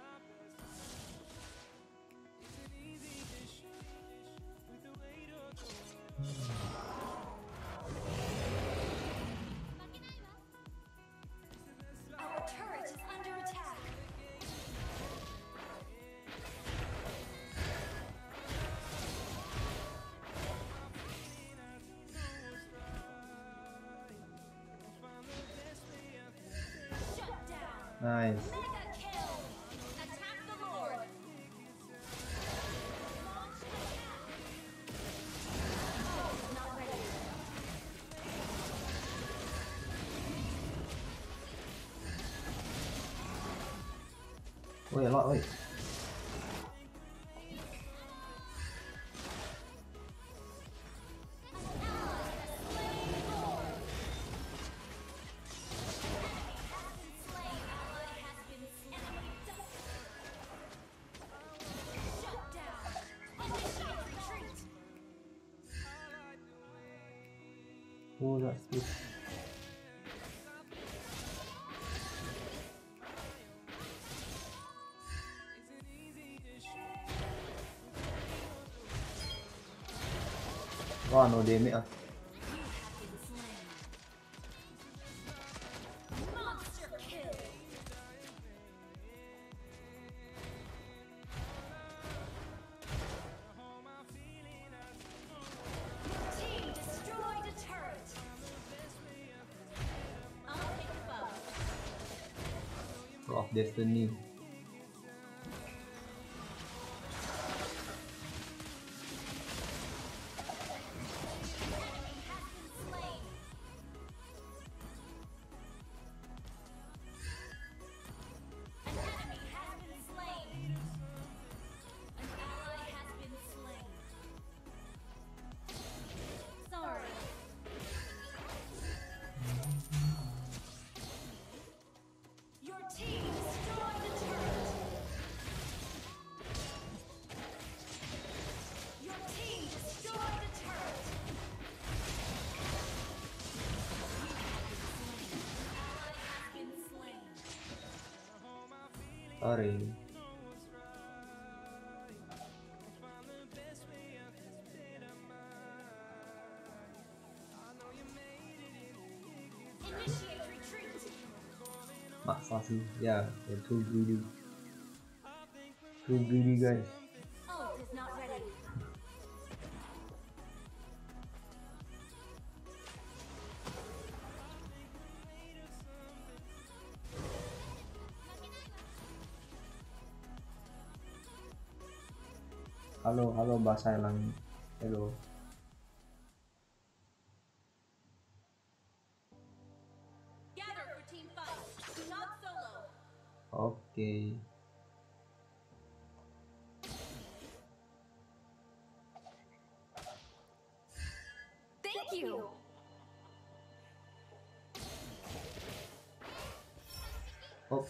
Our turret is under attack. Shut down. Nice. Mega kill. Attack the Lord. Launch attack. Oh, not ready. Woi, elok, woi. Oh, that's good. Wah, no damage ah. Monster kill. Team destroyed a turret. I'll pick above. Of Destiny. An enemy has been slain. An ally has been slain. Sorry. Your team destroyed the turret. Your team destroyed the turret. Ally has been slain. Sorry. Initiate retreat. Maksa sih. Ya, they're too greedy. Too greedy guys. Ult is not ready. Halo, halo bahasa elang. Hello. Gather for team fight. Do not solo. Oke. Thank you. Oh,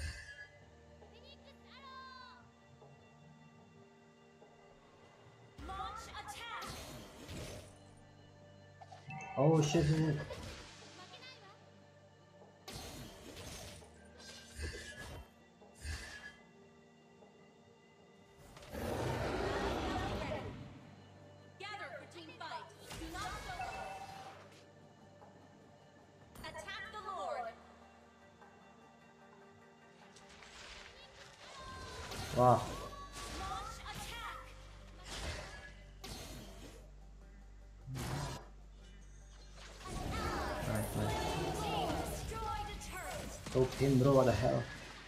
Launch attack. oh shit, shit, shit. Wah. Nice, nice. Took him, bro. What the hell?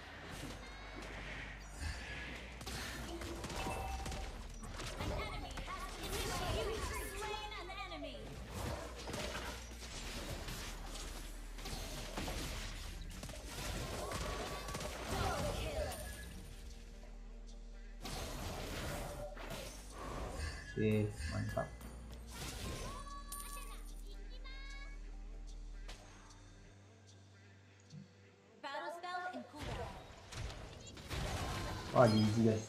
Oke, mantap. Wah, G G guys.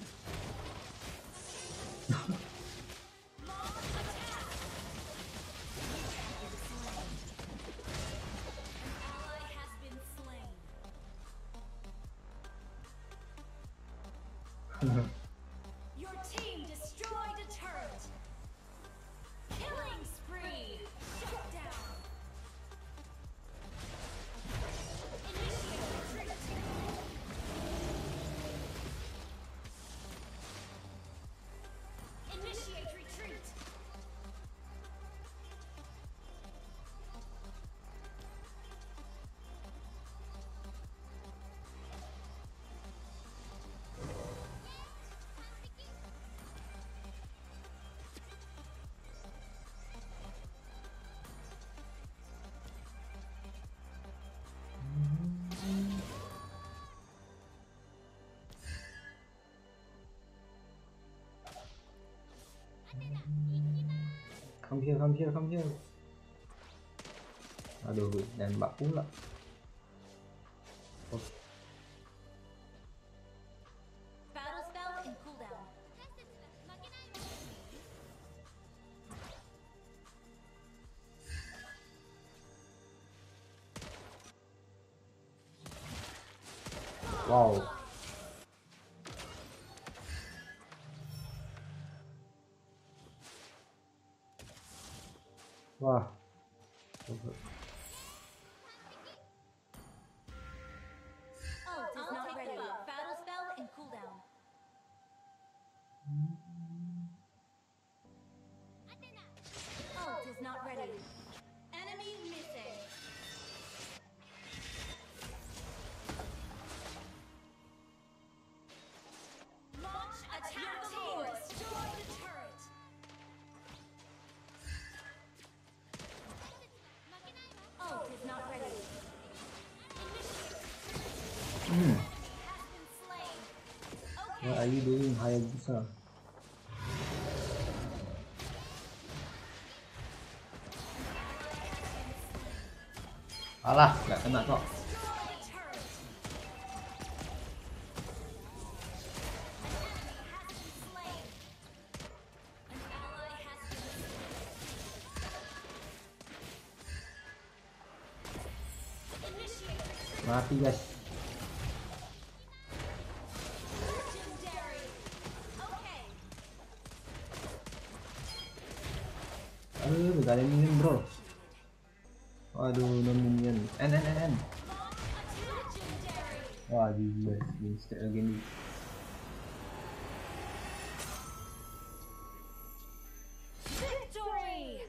Your team destroyed a turret. Killing spree. Shut down. Initiate retreat. Initiate retreat. Come here, come here, come here. Aduh, nembak pula. Oh. Battle spell in cooldown. Wow. Wah. Ult is not ready. Battle spell in cooldown. Ult is not ready. Enemy missing. Launch attack. Your team destroyed the turret. Ult is not ready. Hmm. Has been slain. What are you doing, Hayabusa? Alah, nggak kena kok. Mati guys. Aduh, gak ada minion bro. Waduh, non minion. N N N N. Wah, gila, instant lagi nih. Victory!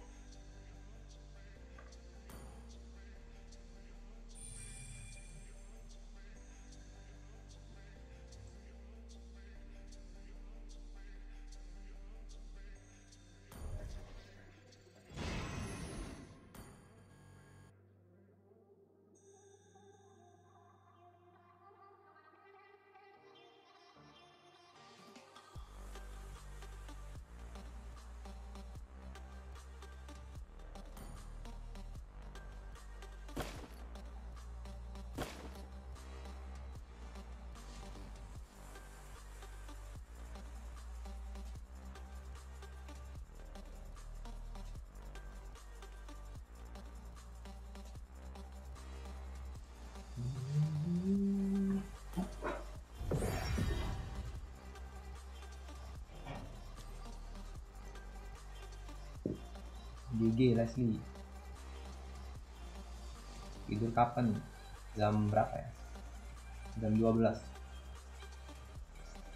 G G Leslie. Tidur kapan? Jam berapa ya? Jam dua belas.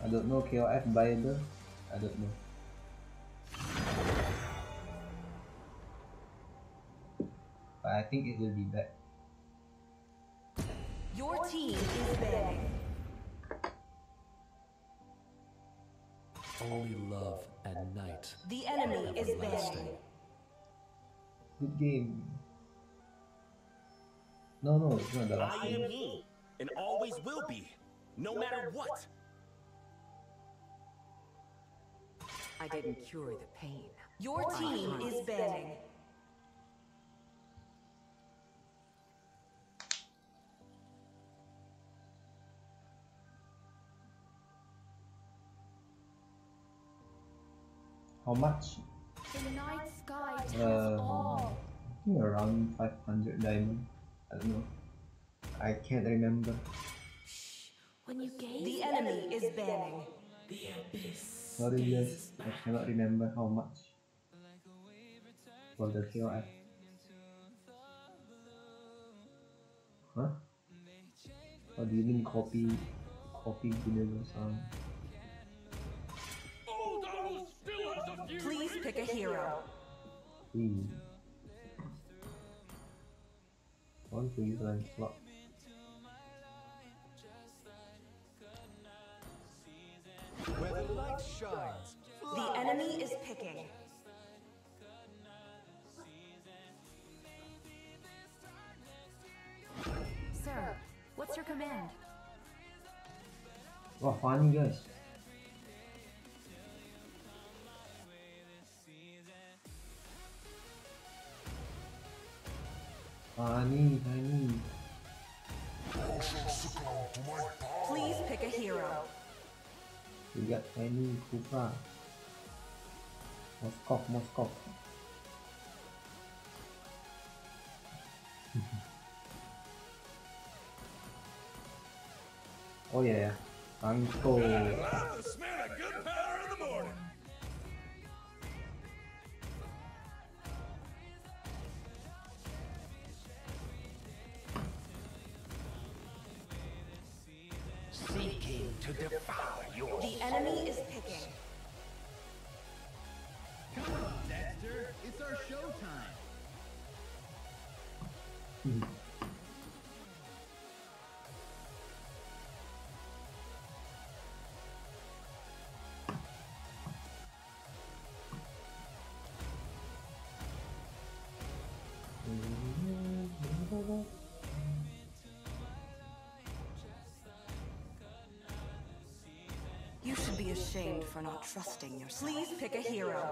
I don't know. K O F viable? I don't know. But I think it will be back. Your team is banning. Only love at night. The enemy is Everlasting. banning. Good game. No, no, it's not the last I game. am he, and always will be, no matter what. I didn't cure the pain. Your team is banning. How much? The night sky tells Uh, all. I think around five hundred diamond. I don't know. I can't remember. When you gaze The enemy is banning. Sorry guys, I cannot remember how much for the K O F. Huh? What do you mean copy copy universe sound? Please pick a hero. Please. I want to use Lancelot. Where the light shines. The enemy is picking. Sir, what's your command? Wow, funny guys. Funny, funny. Please pick a hero. We got Fanny, Kupra, Moskov, Moskov. Oh yeah, Tanko. Smell a good powder in the morning. Seeking to devour your The enemy is picking. Come on, Dexter. It's our showtime. You should be ashamed for not trusting yourself. Please pick a hero.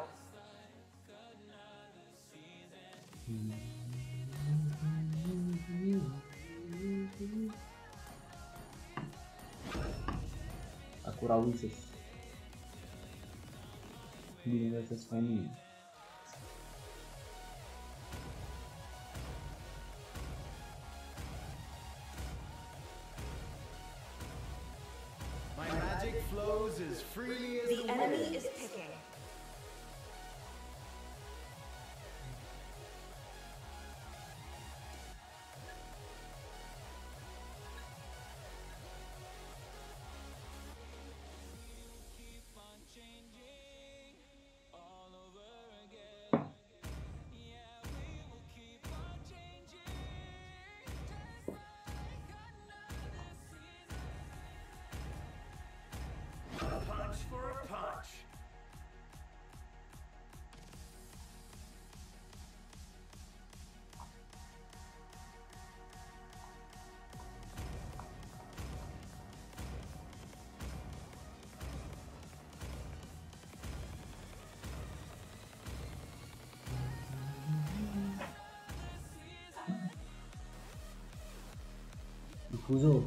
Sakura Wizards. Ini versus Fanny. My magic flows as freely as The enemy is picking. A punch for a punch. Kuzo.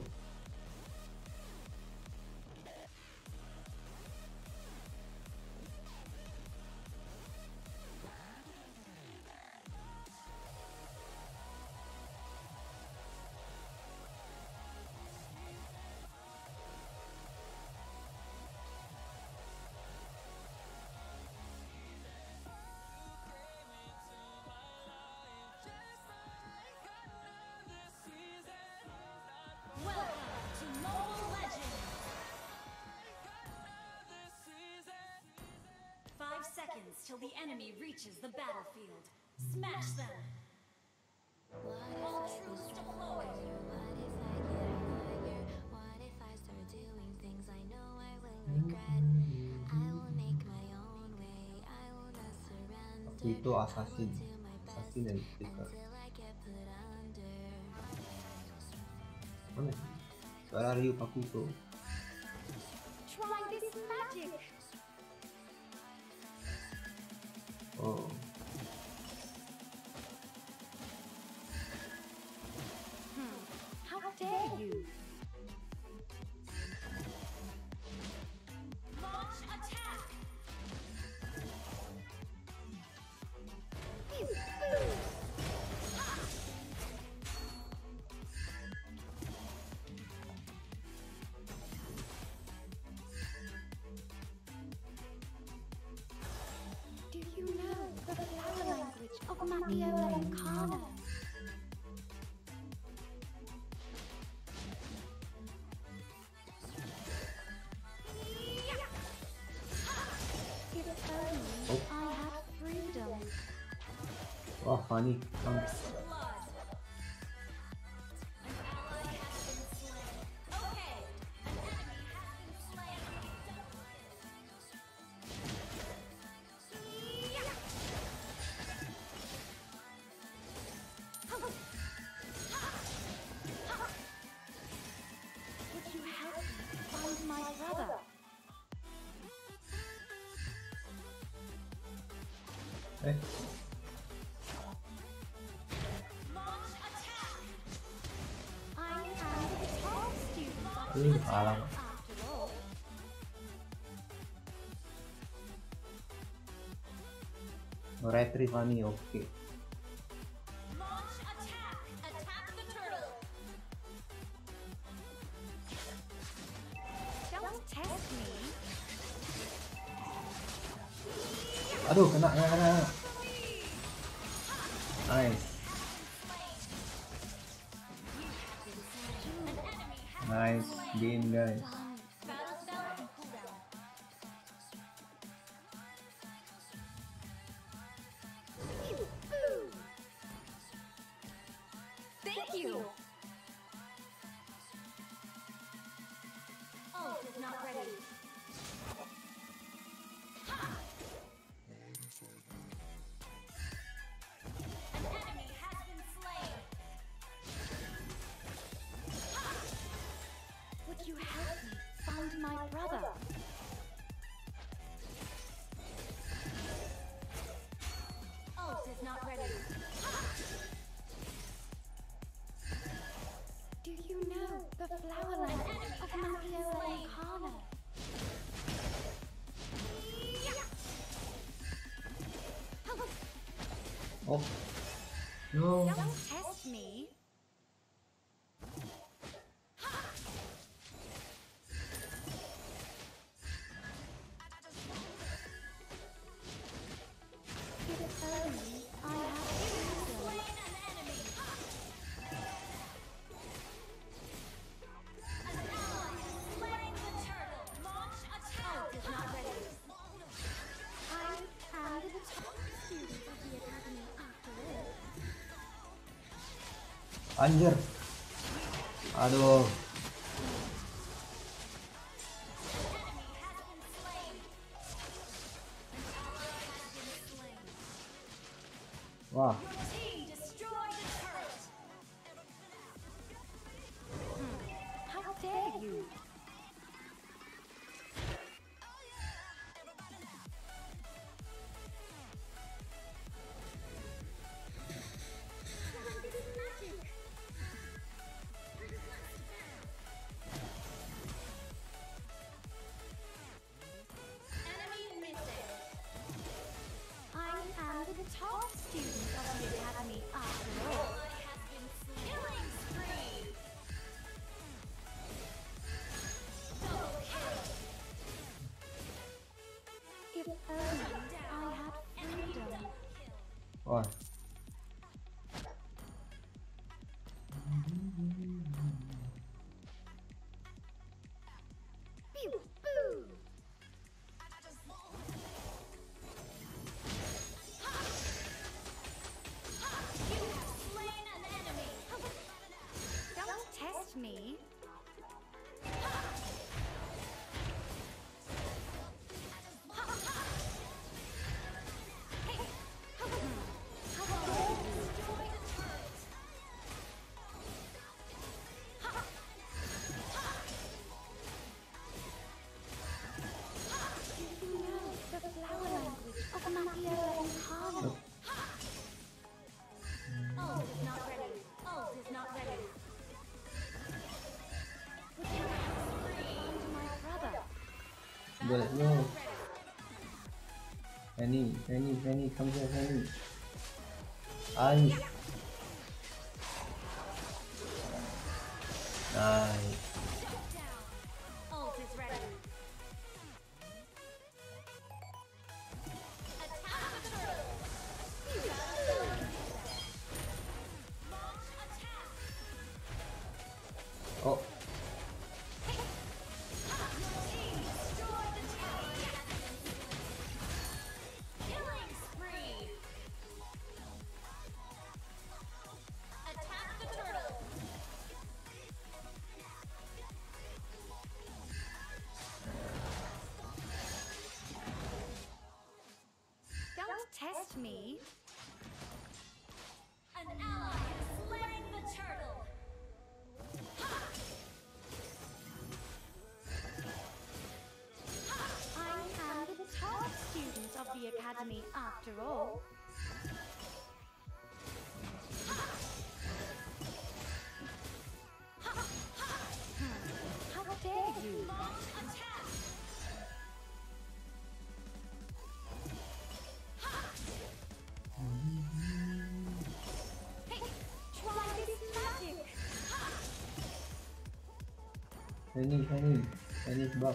Welcome till the enemy reaches the battlefield. Smash them! All troops deployed! What if I get higher? What if I start doing things I know I will regret? I will make my own way. I will not surrender. Itu assassin. Assassin dan stiker. Till I get put under. Mana? Suara Ryu Pakuto. Try this magic! Oh. Hmm. How dare you! Launch attack! Do you know the flower language of Mapiola and Kana? If only I had freedom. Wah, funny. Come. First blood! An ally has been slain. Okay! An enemy has been slain! Would you help me find my brother? Eh, Launch attack! I am the top student ini kalah. after all. Retri funny, oke. Launch attack! Attack the turtle! Don't test me. Aduh, kena, kena, kena. Nice, nice game guys. Battle spell and cooldown. Thank you. Ult is not ready. An enemy has been slain. Would you help me find my brother? Ult is not ready. Do you know the flower language of Mapiola and Kana? Oh, no. Don't test me. If only I had freedom. Slain an enemy. An ally has slain the turtle. Launch attack. Ult is not ready. I am the top student of the academy after all. Anjir. Aduh. Enemy has been slain. An ally has been slain. Wah, Your team destroyed the turret. How dare you? Enemy missing. I am the top student of the academy after all. Ally has been slain. Killing spree. Double kill. If only I had freedom. wah. Pew, boo. let's go. Fanny, Fanny, Fanny, come here, Fanny. Nice. Nice. Ult is ready. Attack the turtle. Launch attack. Oh, Team destroy the tower. Killing spree. Attack the turtle. Don't test me. An ally has slain the turtle. I am the top student of the academy after all. Hmm, how dare you? Launch attack. Hey, try this magic. Fanny, Fanny, Fanny's buff.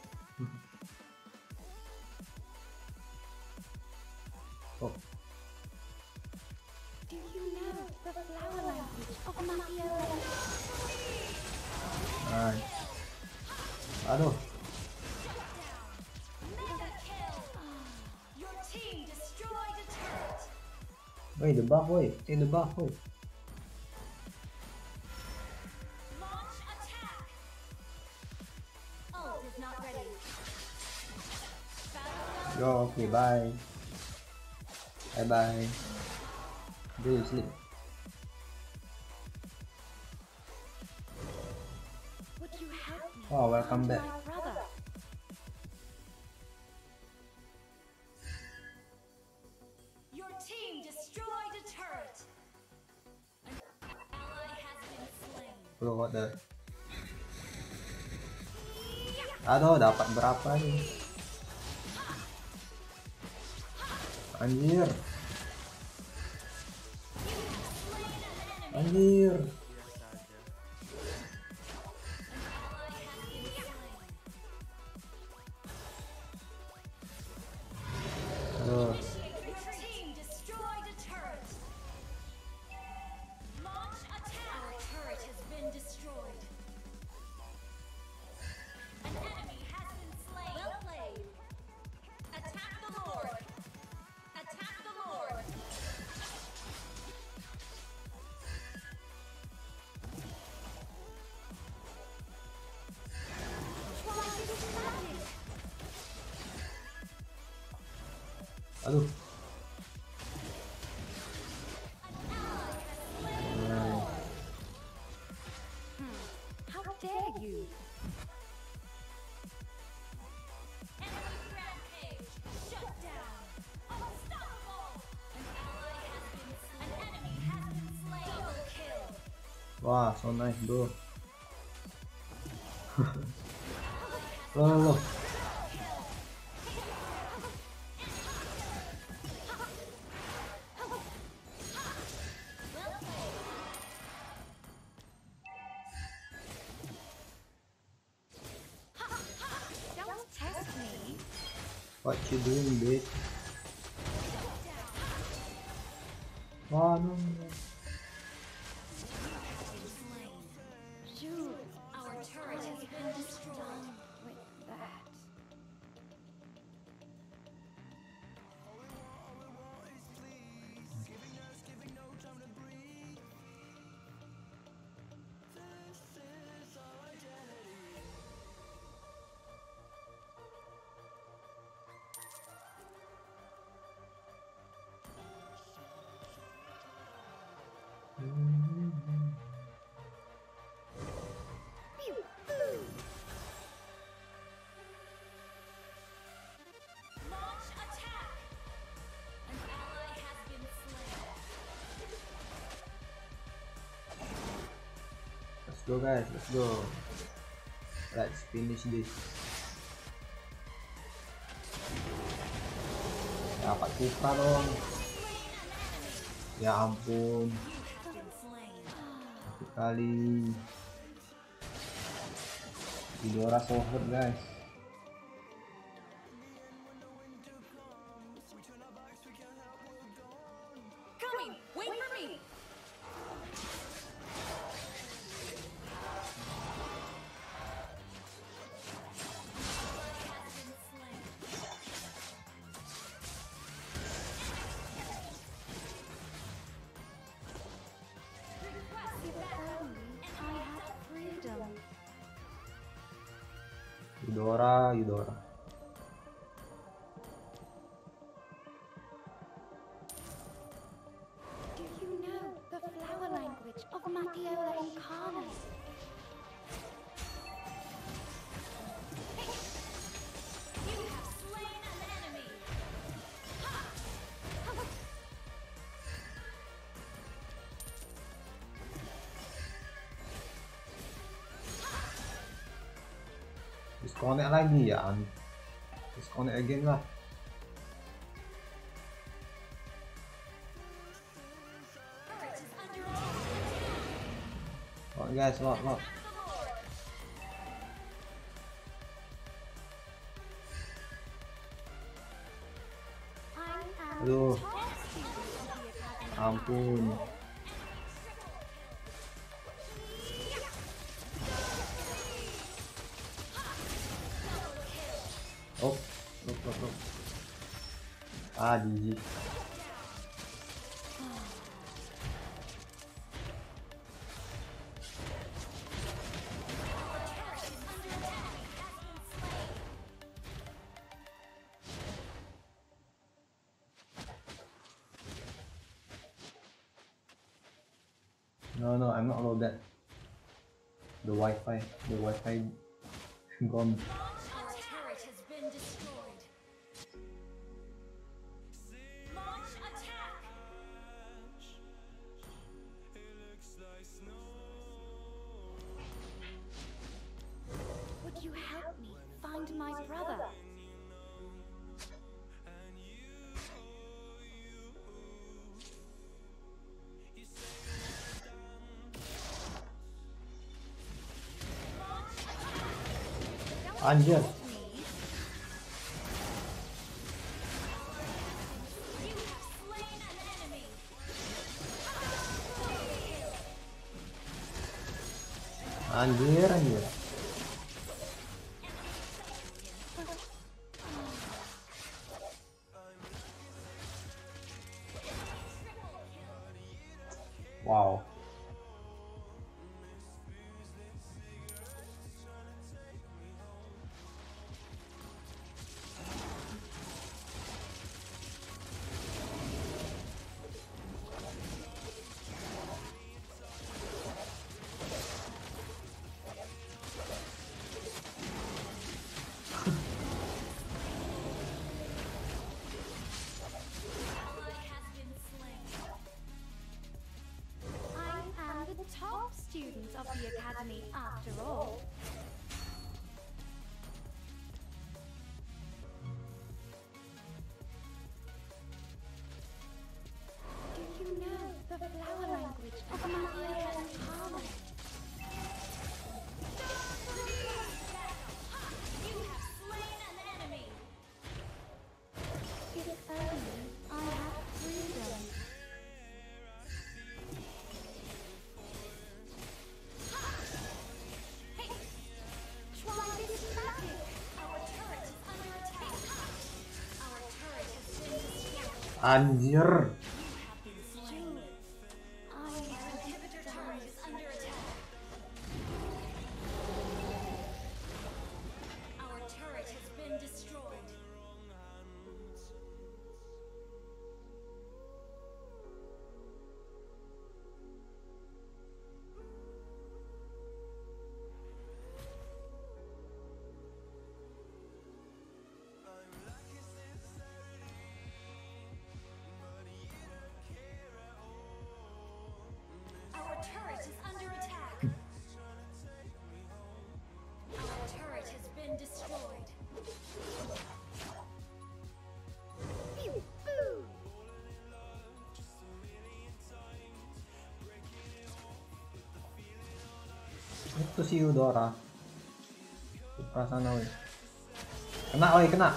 Oh, Do you know the flower language of Mafia? nice. Aduh, Mega kill. Your team destroyed a turret. wait the buff, wait, take the buff, wait. Launch attack. Ult is not ready. Battle Yo, okay, bye. Bye bye. Go to sleep. Would you help me? Oh, welcome find back. My brother. Your team destroyed a turret. An ally has been slain. Bro, what the? Aduh, dapat berapa nih? Anjir. Anjir. Aduh. Your team destroyed a turret. Launch attack. Our turret has been destroyed. An enemy has been slain. Well played. Attack the Lord. Attack the Lord. Try this magic. Aduh. An ally has slain. Nice. Hmm, how dare you? Enemy rampage. Shut down. Unstoppable. An ally has been slain. An enemy has been slain. Double kill. Wah, so nice bro. Loh, loh, loh. Don't test me. What you doing, bitch? Oh no. Sure, Our turret has been destroyed. with that. Launch attack. An ally has been slain. Let's go guys, let's go. Let's finish this. Dapat Supra dong. Ya ampun. Satu kali. Eudora so hurt guys. Coming! Wait for me! Eudora, Eudora. Do you know the flower language of Matthiola Incarnate? You have slain an enemy. Disconnect lagi ya. Disconnect again lah. Lot guys, lot, lot. Aduh. Ampun. Oh, look, look, look. Ah, G G. No, no, I'm not loaded. The Wi-Fi, the Wi-Fi gone. Our turret has been destroyed. Launch attack. Would you help me find my brother? Anjir. Anjir, anjir. Wow. I am the top student of the academy after all. Do you know the flower language of Matthiola Incarnate? You have slain an enemy. If only I had freedom. Try this magic. Our turret is under attack. Our turret has been destroyed. Anjir. I Our inhibitor turret is under attack. Our turret has been destroyed. tuh si Eudora. Perasaan woi. Kena woi, kena.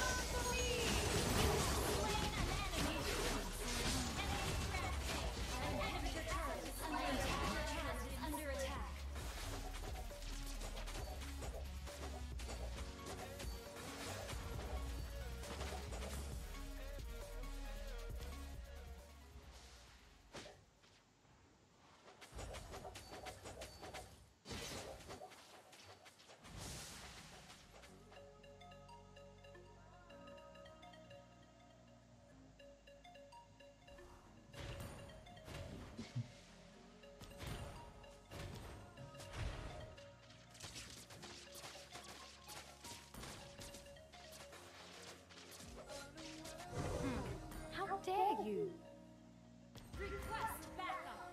How dare you? Request backup.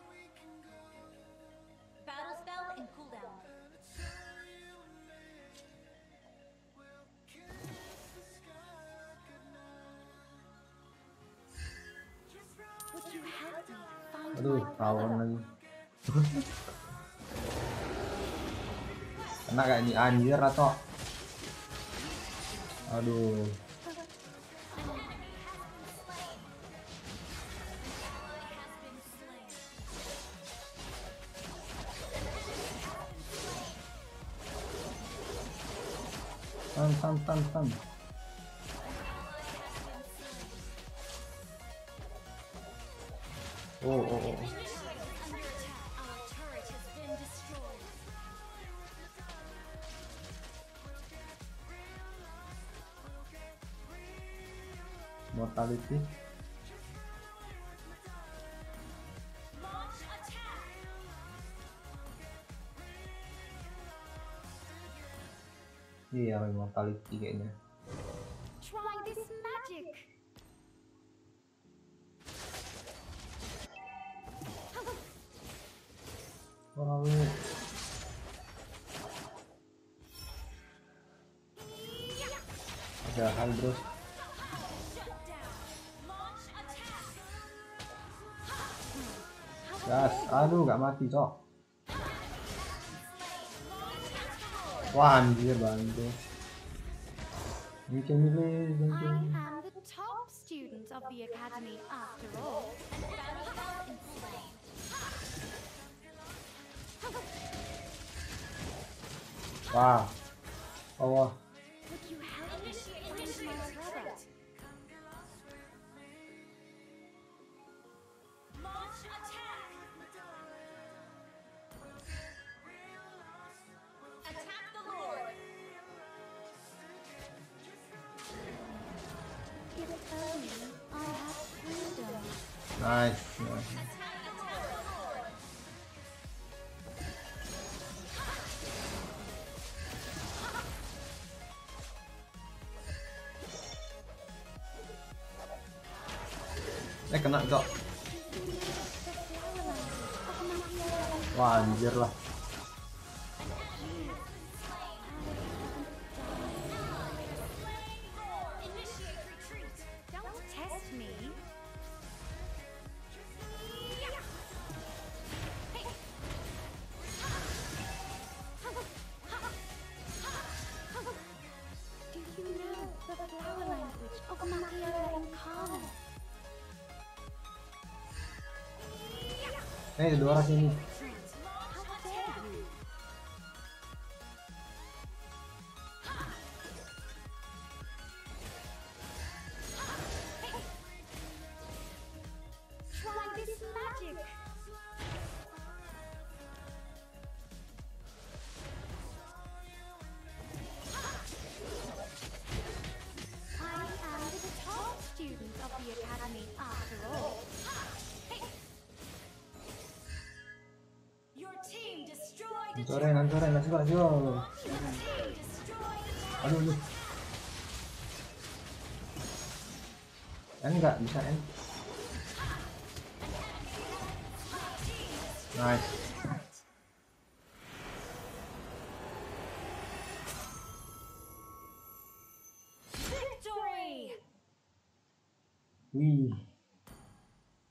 Battle spell in cooldown. Would you help me find Aduh, my rawon brother? lagi. Kena kayak ini anjir atau? Aduh. Stun, stun, stun, stun. Oh, oh, oh. Under attack. Our turret has been destroyed. Mortality. Launch attack. Iya, mortality kayaknya. Try this magic. Lalu ada hal bro. Gas, aduh gak mati cok. Wah anjir bantu. Bikin milih, I am the top student of the academy after all. wah, oh wah. Would you help me find my brother? Launch attack. Attack the Lord. If only I had freedom. Nice, nice. Eh kena cok. Wah anjir lah. Initiate retreat. Don't test me. Do you know the flower language of Macchiato incarnate? Eh dua orang sini. How dare you? Try this magic. I am the top student of the academy after all. Your team destroyed a Hancurin, hancurin, let's go, let's go. Your team destroyed a Aduh, aduh. N enggak bisa N. Nice. victory. Wih.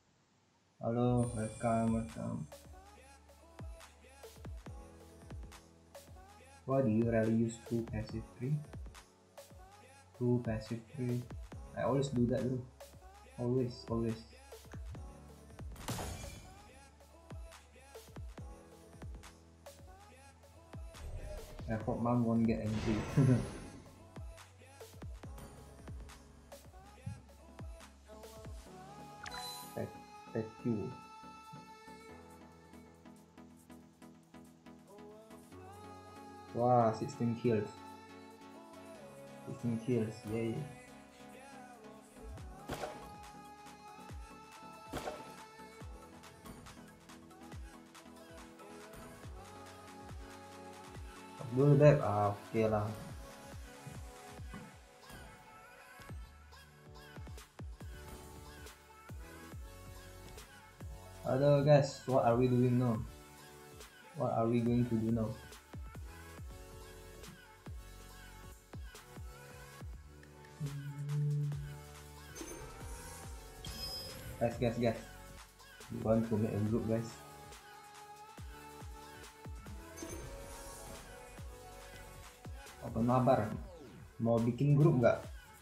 Halo, welcome, welcome. Why do you rarely use two passive three? Two passive three. I always do that bro. Always, always. I hope mom won't get angry. Thank, thank you. Wow, sixteen kills. sixteen kills, yay. Dulu deh, ah, oke okay lah. Hello guys, what are we doing now? What are we going to do now? Guys, guys, guys, you want to make a group, guys? Apa mabar? Mau bikin grup nggak?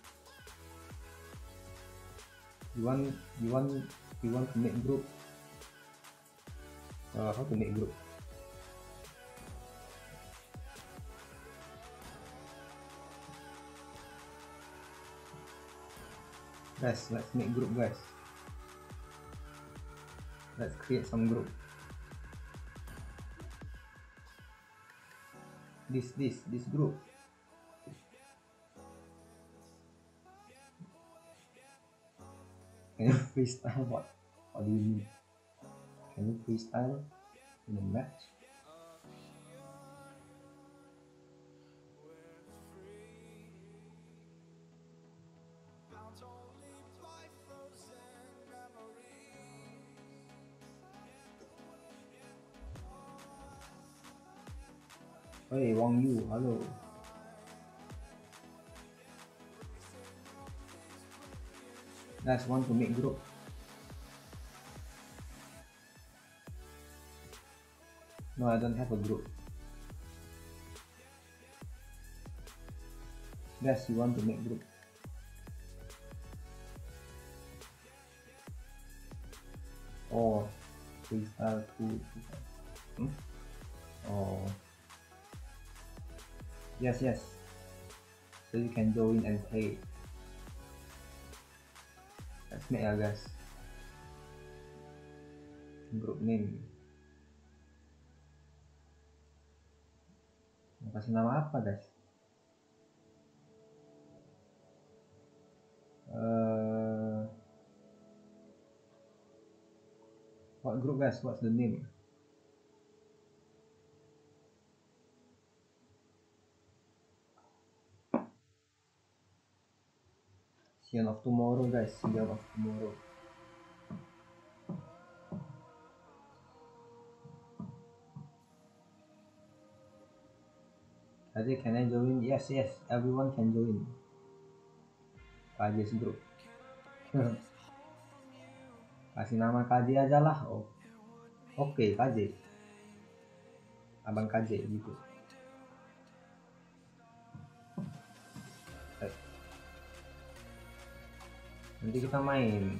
You want, you want, you want to make group? Uh, how to make group? Guys, let's make group, guys. Let's create some group. This, this, this group. Can you freestyle? What? What do you mean? Can you freestyle in a match? Hey Wang Yu, halo. Guys, want to make group? No, I don't have a group. Guys, you want to make group? Oh, freestyle two. Hmm? Oh. Yes, yes. So you can join and play. Let's make ya guys. Group name. Mau kasih nama apa guys? Uh, what group guys? What's the name? Sion of Tomorrow guys, Sion of Tomorrow. Kaji, can I join? Yes, yes, everyone can join. Kaji's group. Kasih nama Kaji aja lah. Oh. Oke, okay, Kaji. Abang Kaji gitu. Nanti kita main.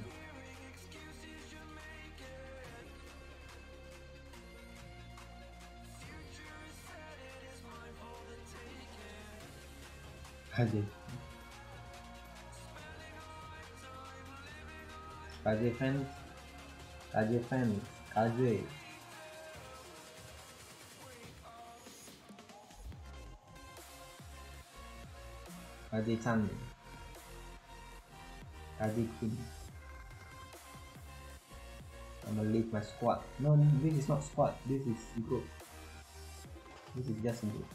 Kaji. Kaji fans. Kaji fans. Kaji. Kaji Chan. Kaji Kun. I'm gonna leave my squad. No, this is not squad. This is group. This is just group.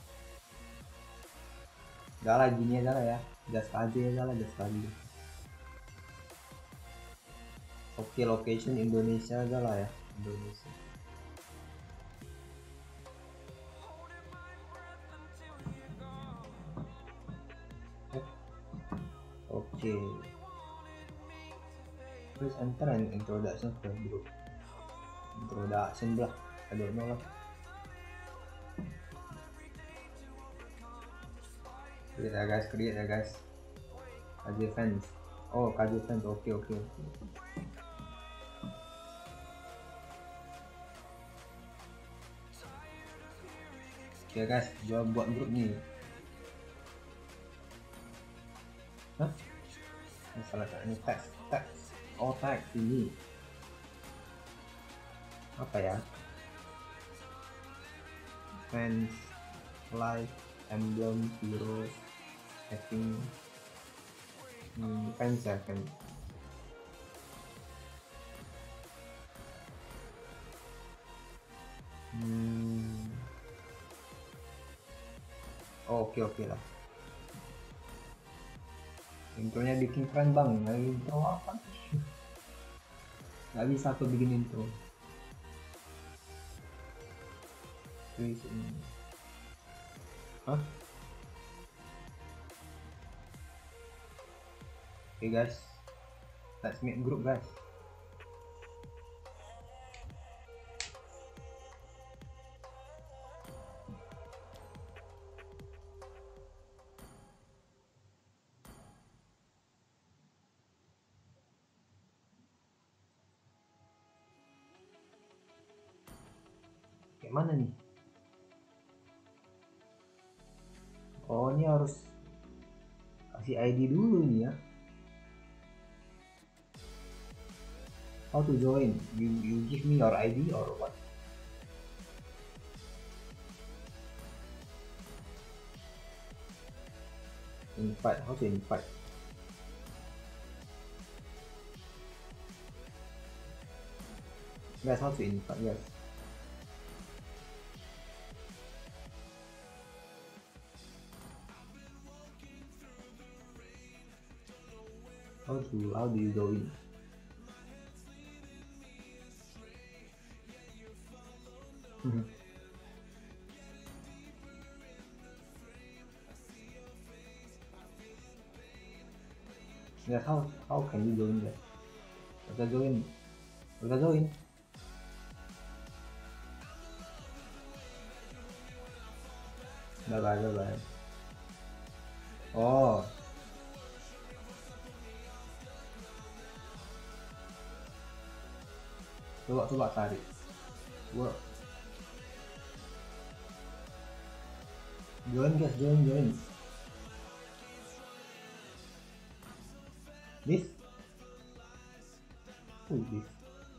Gak lah, gini aja lah ya. Just Kaji aja lah, just Kaji. Oke, location Indonesia aja lah ya. Indonesia. Oke. Okay. Please enter an introduction for group. Introduction lah, I don't know lah. Create ya guys, create ya guys. K J fans. Oh, K J fans. Oke oke oke. Oke guys, gua buat grup nih. Hah? Ini salah kan? Ini teks, teks. Oh teks ini. Apa ya? Fans, live, emblem, heroes, hacking. Hmm, fans ya fans. Hmm. Oh, oke oke lah. Intronya bikin keren bang. Lagi intro apa? Gak bisa aku bikin intro. Please ini. Hah? Oke okay, guys, let's make group guys. Kayak mana nih? Oh ini harus kasih I D dulu nih ya. How to join? You you give me your I D or what? Invite. How to invite? Guys, how to invite? Yes. How to how do you join? Mm-hmm. Yes, how how can you join that? Kita join, kita join. Bye bye bye bye. Oh. Coba coba tarik. Gua. Join guys, join join. This. Who is this?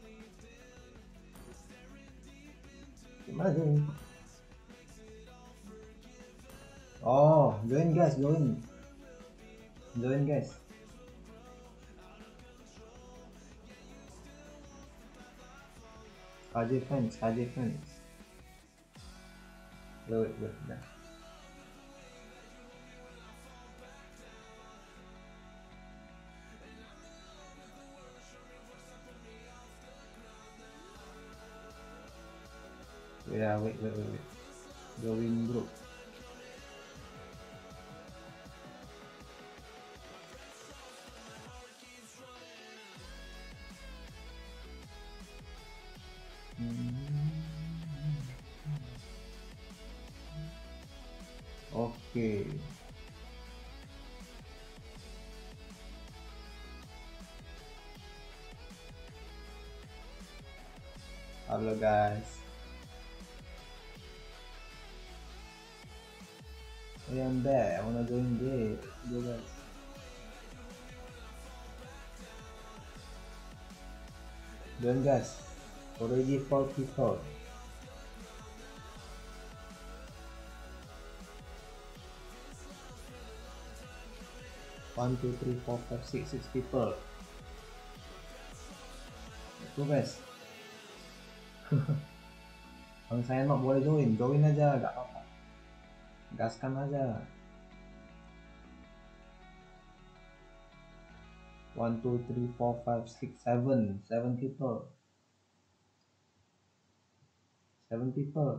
Gimana join? Oh, join guys, join. Join guys. K J fans, K J fans. Wait, wait, wait, nah. Yeah, wait, wait, wait, wait. Join group. Oke. Halo guys. I am there. I wanna join there. Go guys. Join guys. Already four people. One, two, three, four, five, six, six people. Itu guys. Kalau saya nggak boleh join, join aja, nggak apa-apa. Gaskan aja. One, two, three, four, five, six, seven, seven people. Seven people.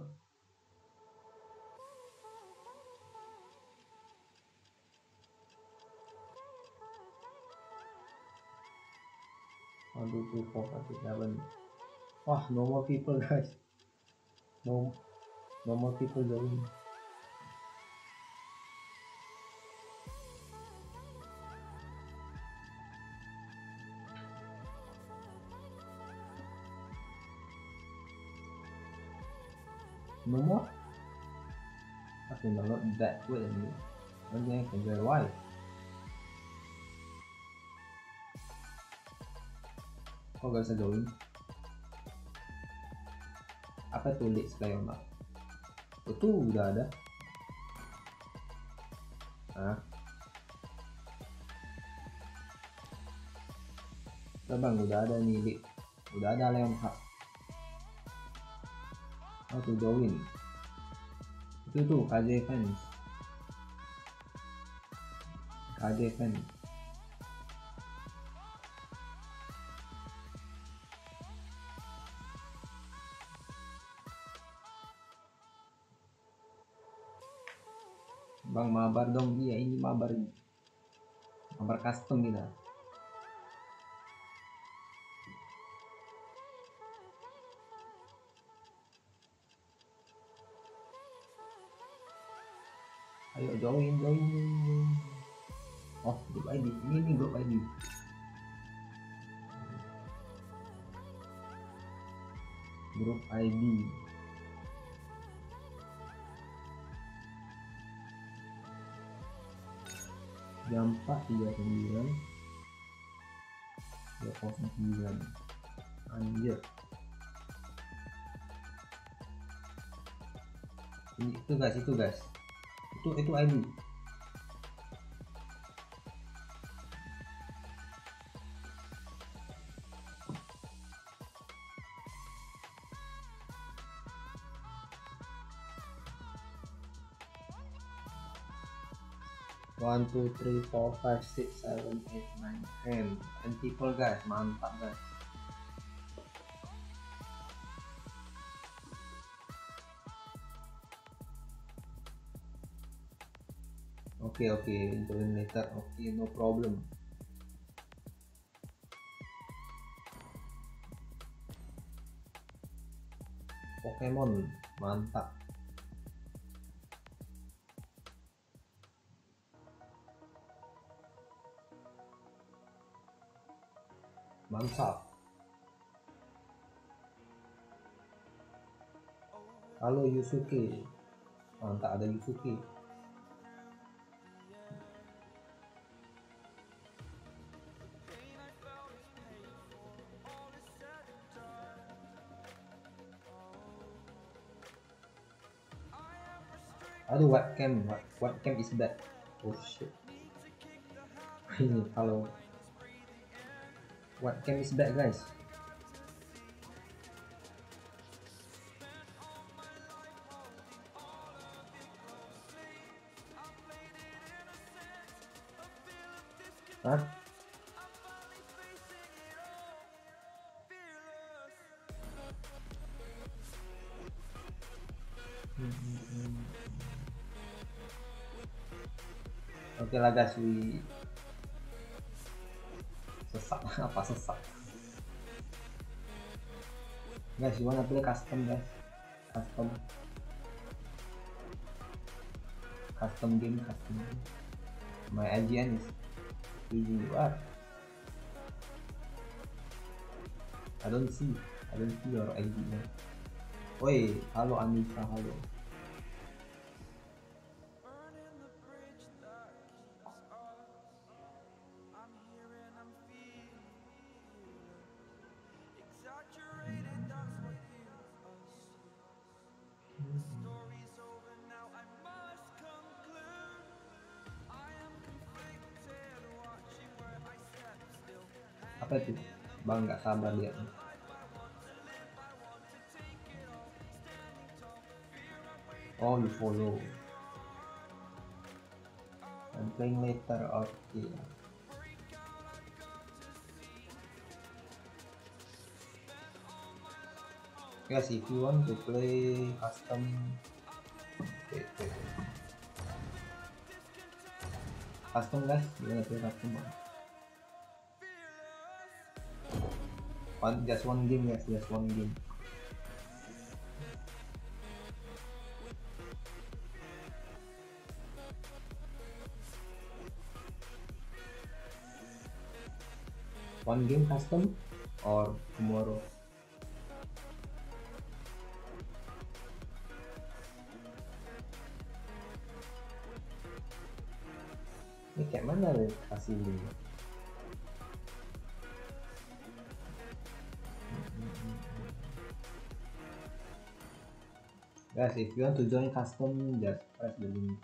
One, two, three, four, five, six, seven. Wah, no more people guys. No, no more people join. No more? I can download that. Wait a minute. Okay, I can get why. Kok gak bisa join? Apa tuh let's play on? Itu udah ada. Hah? Udah bang, udah ada nih Lik. Udah ada Leon Hub. How to join? Itu tuh K J fans. K J fans. Bang mabar dong, iya ini mabar ini. Mabar custom kita. Ayo join, join, join. Oh, grup I D. Ini nih grup I D. Grup I D. Jam empat tiga puluh sembilan dua nol sembilan. Anjir. Ini itu guys, itu guys. Itu itu I D. One, two, three, four, five, six, seven, eight, nine, ten. And people guys, mantap guys. Oke oke, join later. Oke, no problem. Pokemon, mantap. Mantap. Halo Yusuke. Mantap, ada Yusuke. Aduh, webcam, webcam is bad. Oh shit. Ini halo. Webcam is back guys. Hah? Oke lah guys, we sesak apa sesak guys. You wanna play custom guys? Custom custom game custom game. My I G N is easy. What? I don't see I don't see your I D man. Woi, halo Anissa, halo. Apa itu bang, nggak sabar lihat. Oh, you follow. I'm playing later. Okay. Guys, if you want to play custom, okay, okay. Custom guys, you wanna play custom? One, just one game guys, just one game. One game custom or tomorrow? Ini kayak mana nih kasih link? Guys, if you want to join custom, just press the link.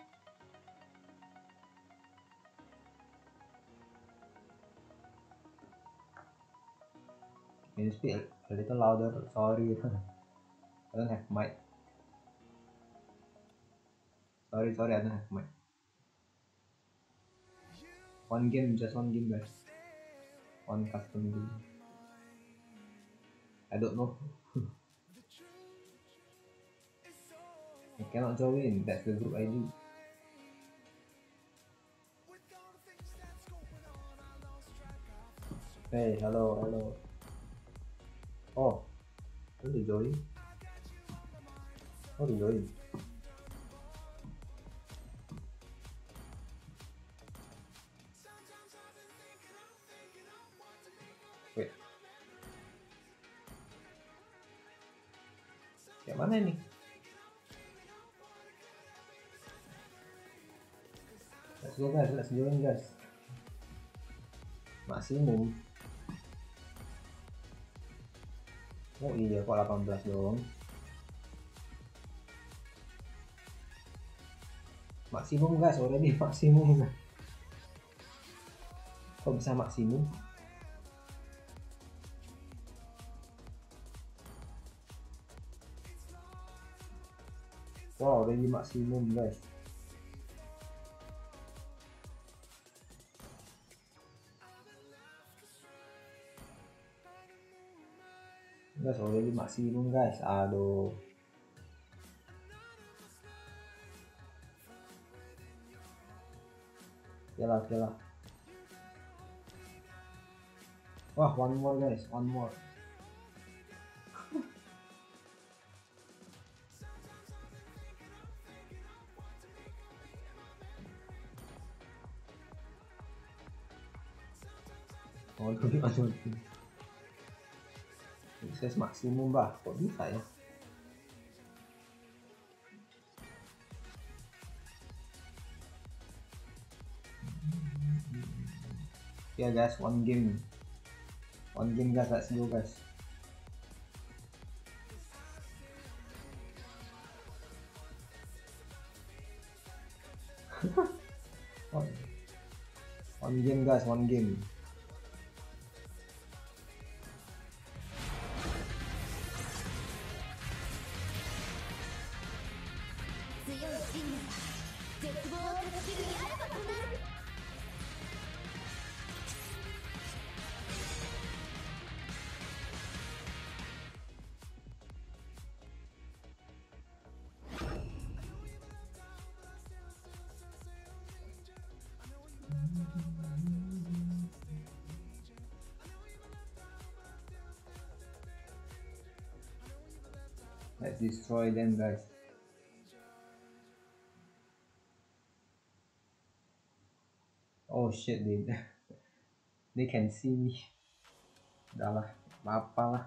Can you speak a little louder? Sorry, I don't have mic. Sorry, sorry, I don't have mic. One game, just one game, guys. One custom game. I don't know. I cannot join. That's the group I D. Hey, hello, hello. Oh, how to join? How to join? Wait. Kayak mana ini? Let's go guys, let's join guys. Maksimum. Oh iya, kok delapan belas doang. Maksimum guys, already maksimum. Kok bisa maksimum? Wow, already maksimum guys. Guys, already maksimum guys. Aduh. Oke lah, oke lah. Wah, one more guys, one more. Oh, aduh, aduh. Sukses maksimum bah, kok bisa ya? Ya guys, one game, one game guys, let's go guys. One game guys, one game. Let's destroy them guys. Oh shit, they they can see me. Udah lah, apa lah.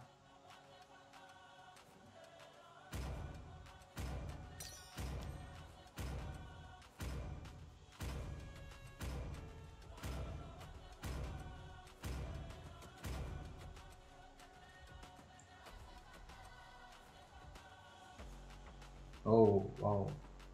Oh wow.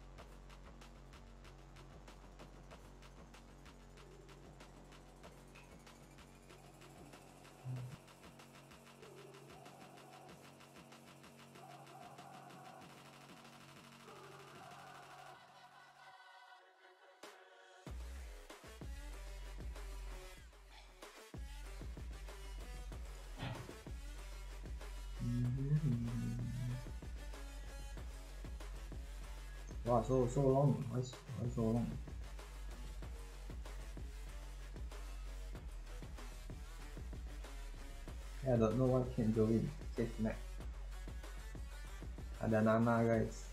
Wow, so so long. Why, why so long? Yeah, I don't know what can join. Safe map. Ada Nana guys.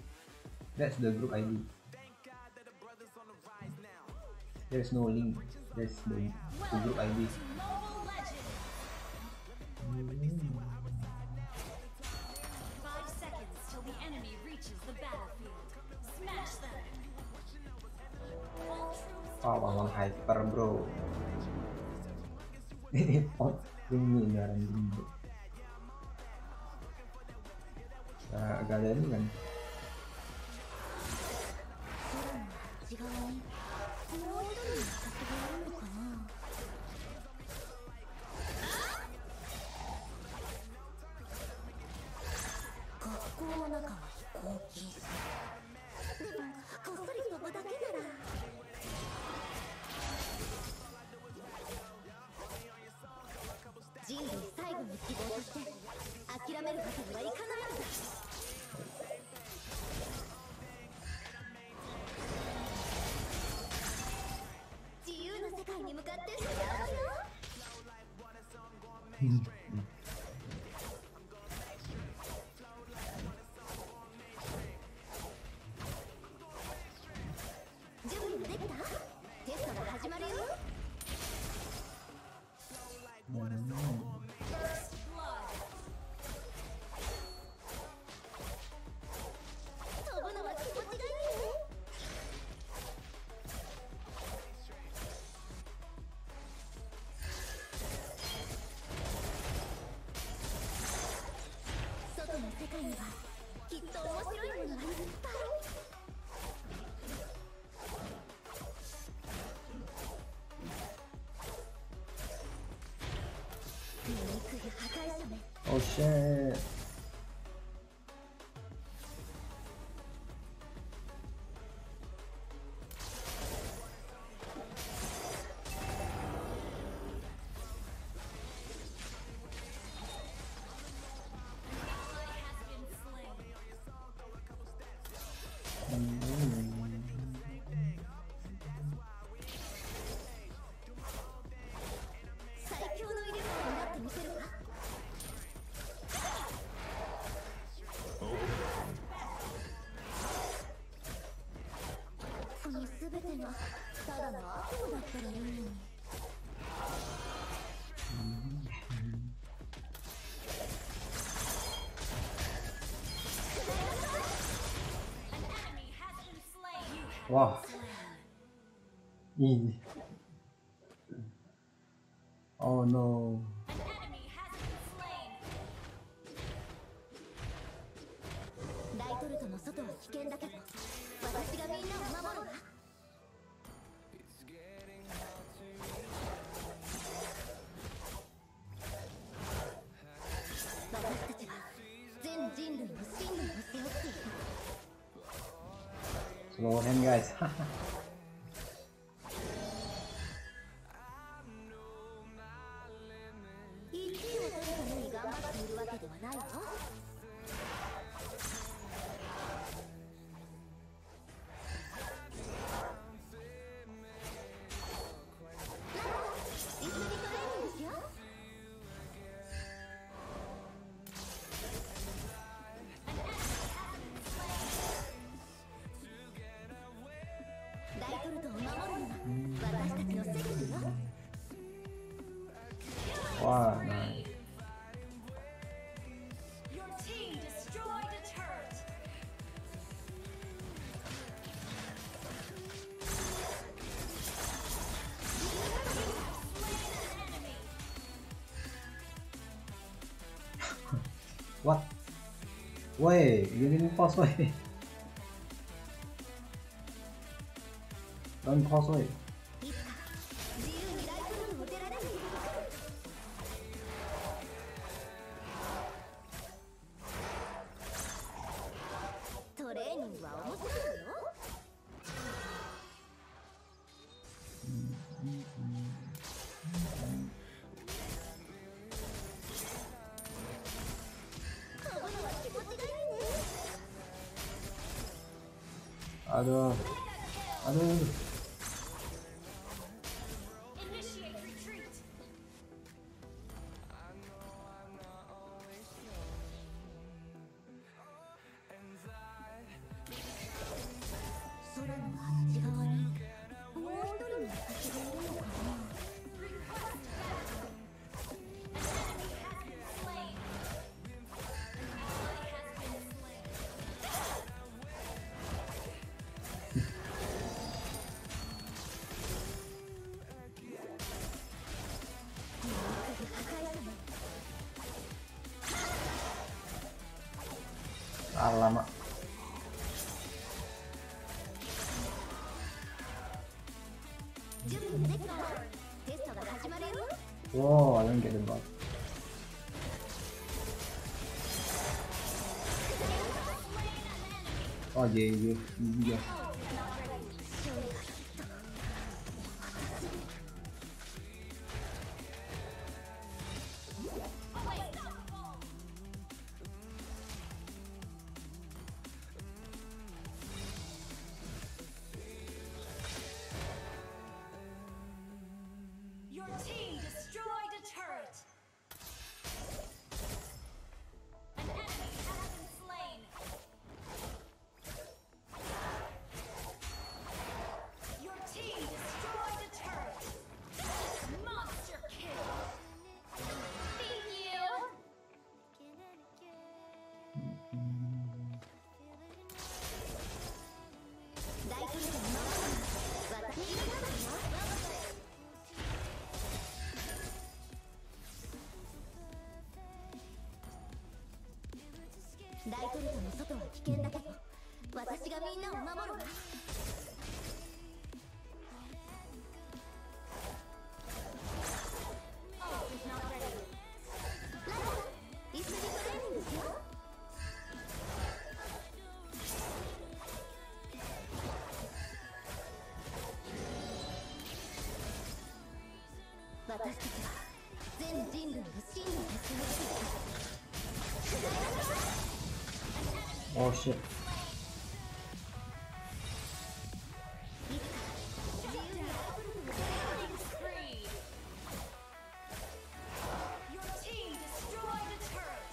That's the group I D. There's no link. guys dari grup I D. Five seconds till the enemy reaches the battlefield. Smash them. All troops Oh, bangun hyper bro. Ini pot ini beneran ini. Nah, agak ada ini kan. 内側にもう一人の先があるのかな。学校の中は飛行禁止。でもこっそり飛ぶだけなら。人類最後の希望として諦めるわけにはいかないのだ。自由な世界に向かって進むよ。準備ができた？テストが始まるよ。飛ぶのは気持ちがいいね。外の世界にはきっと面白いものがいっぱい。醜い破壊者め。 Oh shit. Hmm. 最強の威力をなってみせるわ。その全てがただの悪夢だったらいいのに。 Wah. Ini. Oh no. ライトルトの外は危険だけど、私がみんなを守るわ。私たちは全人類の真理を背負っている。 Slow hand guys. いちいを取るために頑張っているわけではないわ。一緒にトレーニングしよう。ライトルトを守るのは私たちの責務よ。 Wah, nice. Your team destroyed a turret. What? Wait, you didn't pause way. Don't pause way. いつか自由にライトルトを出られる日が来る。トレーニングは面白いのよ。飛ぶのは気持ちがいいね。 Aduh. Aduh. Initiate retreat. 空のあっち側にもう一人の私がいるのかな。 Alamak. Wow, I don't get the bug. Oh yeah, yeah, yeah. Your team destroyed a turret. An enemy has been slain. Your team destroyed a turret. Monster kill. Thank you. Oh shit. Your team destroyed a turret.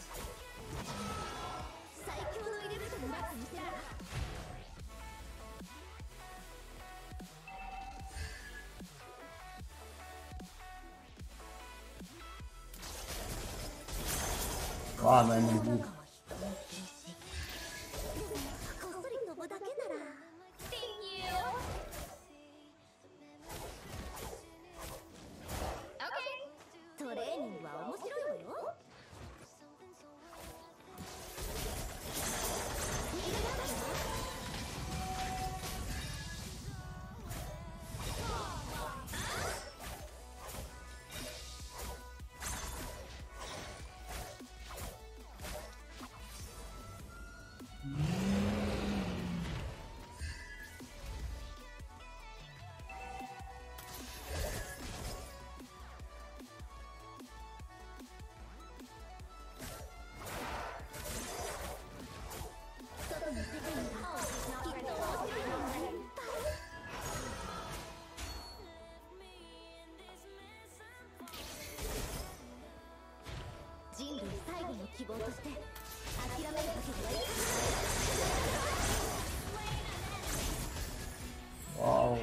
Wow, man, the book. Thank you. Okay. Wow.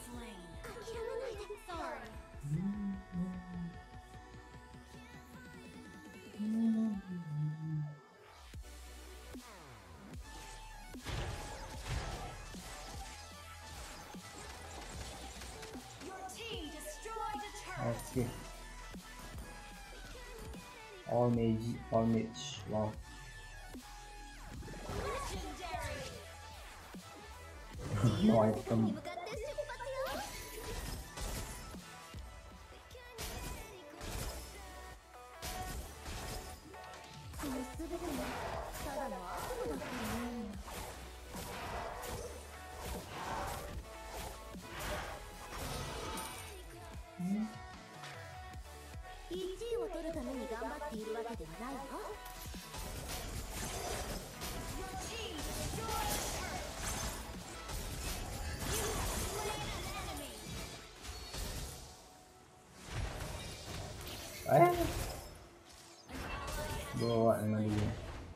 Sorry. Your team destroyed a turret. Okay. All mage, all mage. Wow. Legendary. No item. Your team destroyed a turret. You have slain an enemy. Eh? Bawa dengan dia.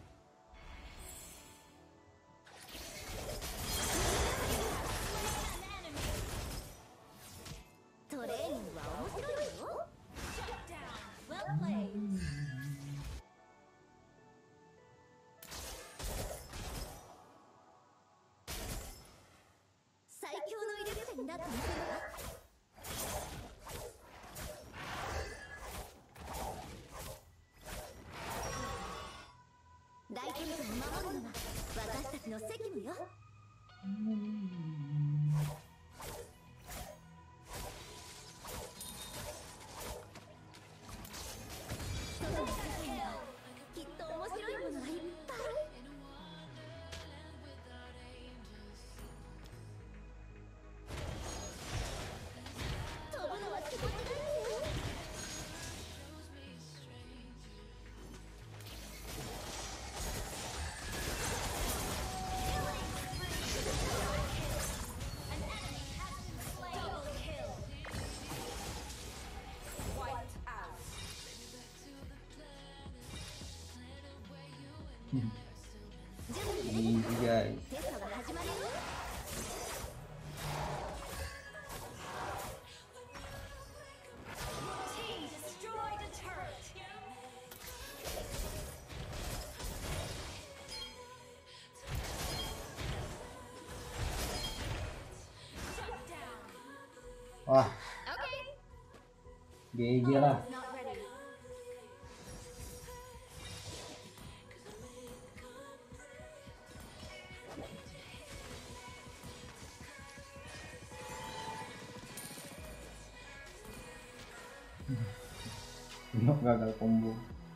Shut down. Well played. Daikonを守るのはちの責務よ。外の世界にはきっと面白いものがいっぱい。飛ぶのは気持ちだよね。 Easy guys. テストが始まるよ。 Team destroyed a turret. Shut down. Wah, Okay. G G lah. It's not ready. Nok gagal combo.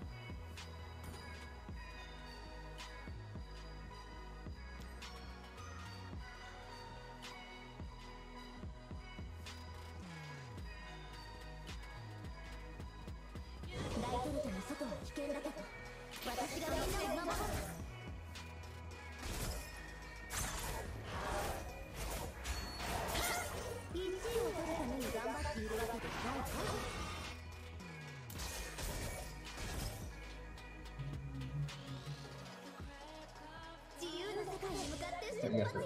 Biasa.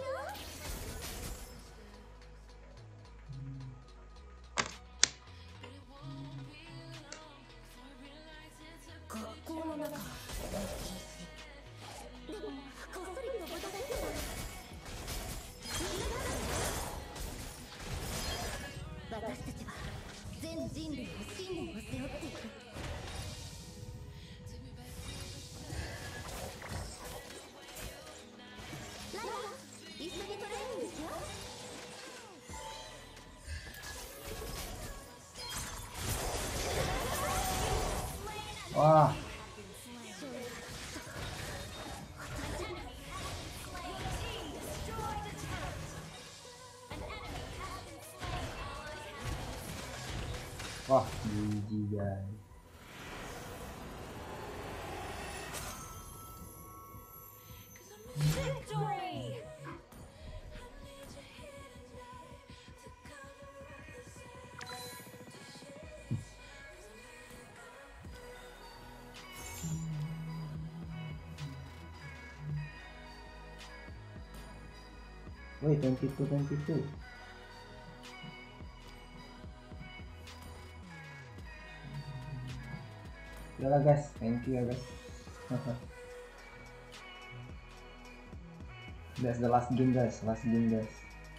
Wah. Wah, G G guys. Victory! Wait, twenty-two, twenty-two. Udah lah guys, thank you ya guys. That's the last game guys, last game guys.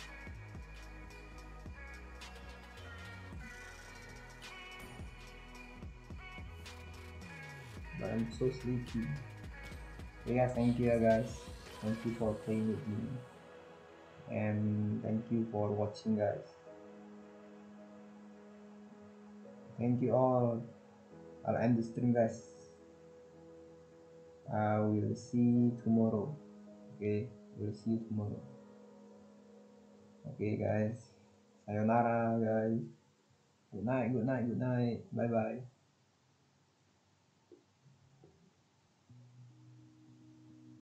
But I'm so sleepy. Okay guys, thank you ya guys. Thank you for playing with me. And thank you for watching guys. Thank you all. I'll end the stream guys. I will see you tomorrow. Okay, we'll see you tomorrow. Okay guys, sayonara guys. Good night, good night, good night. Bye bye.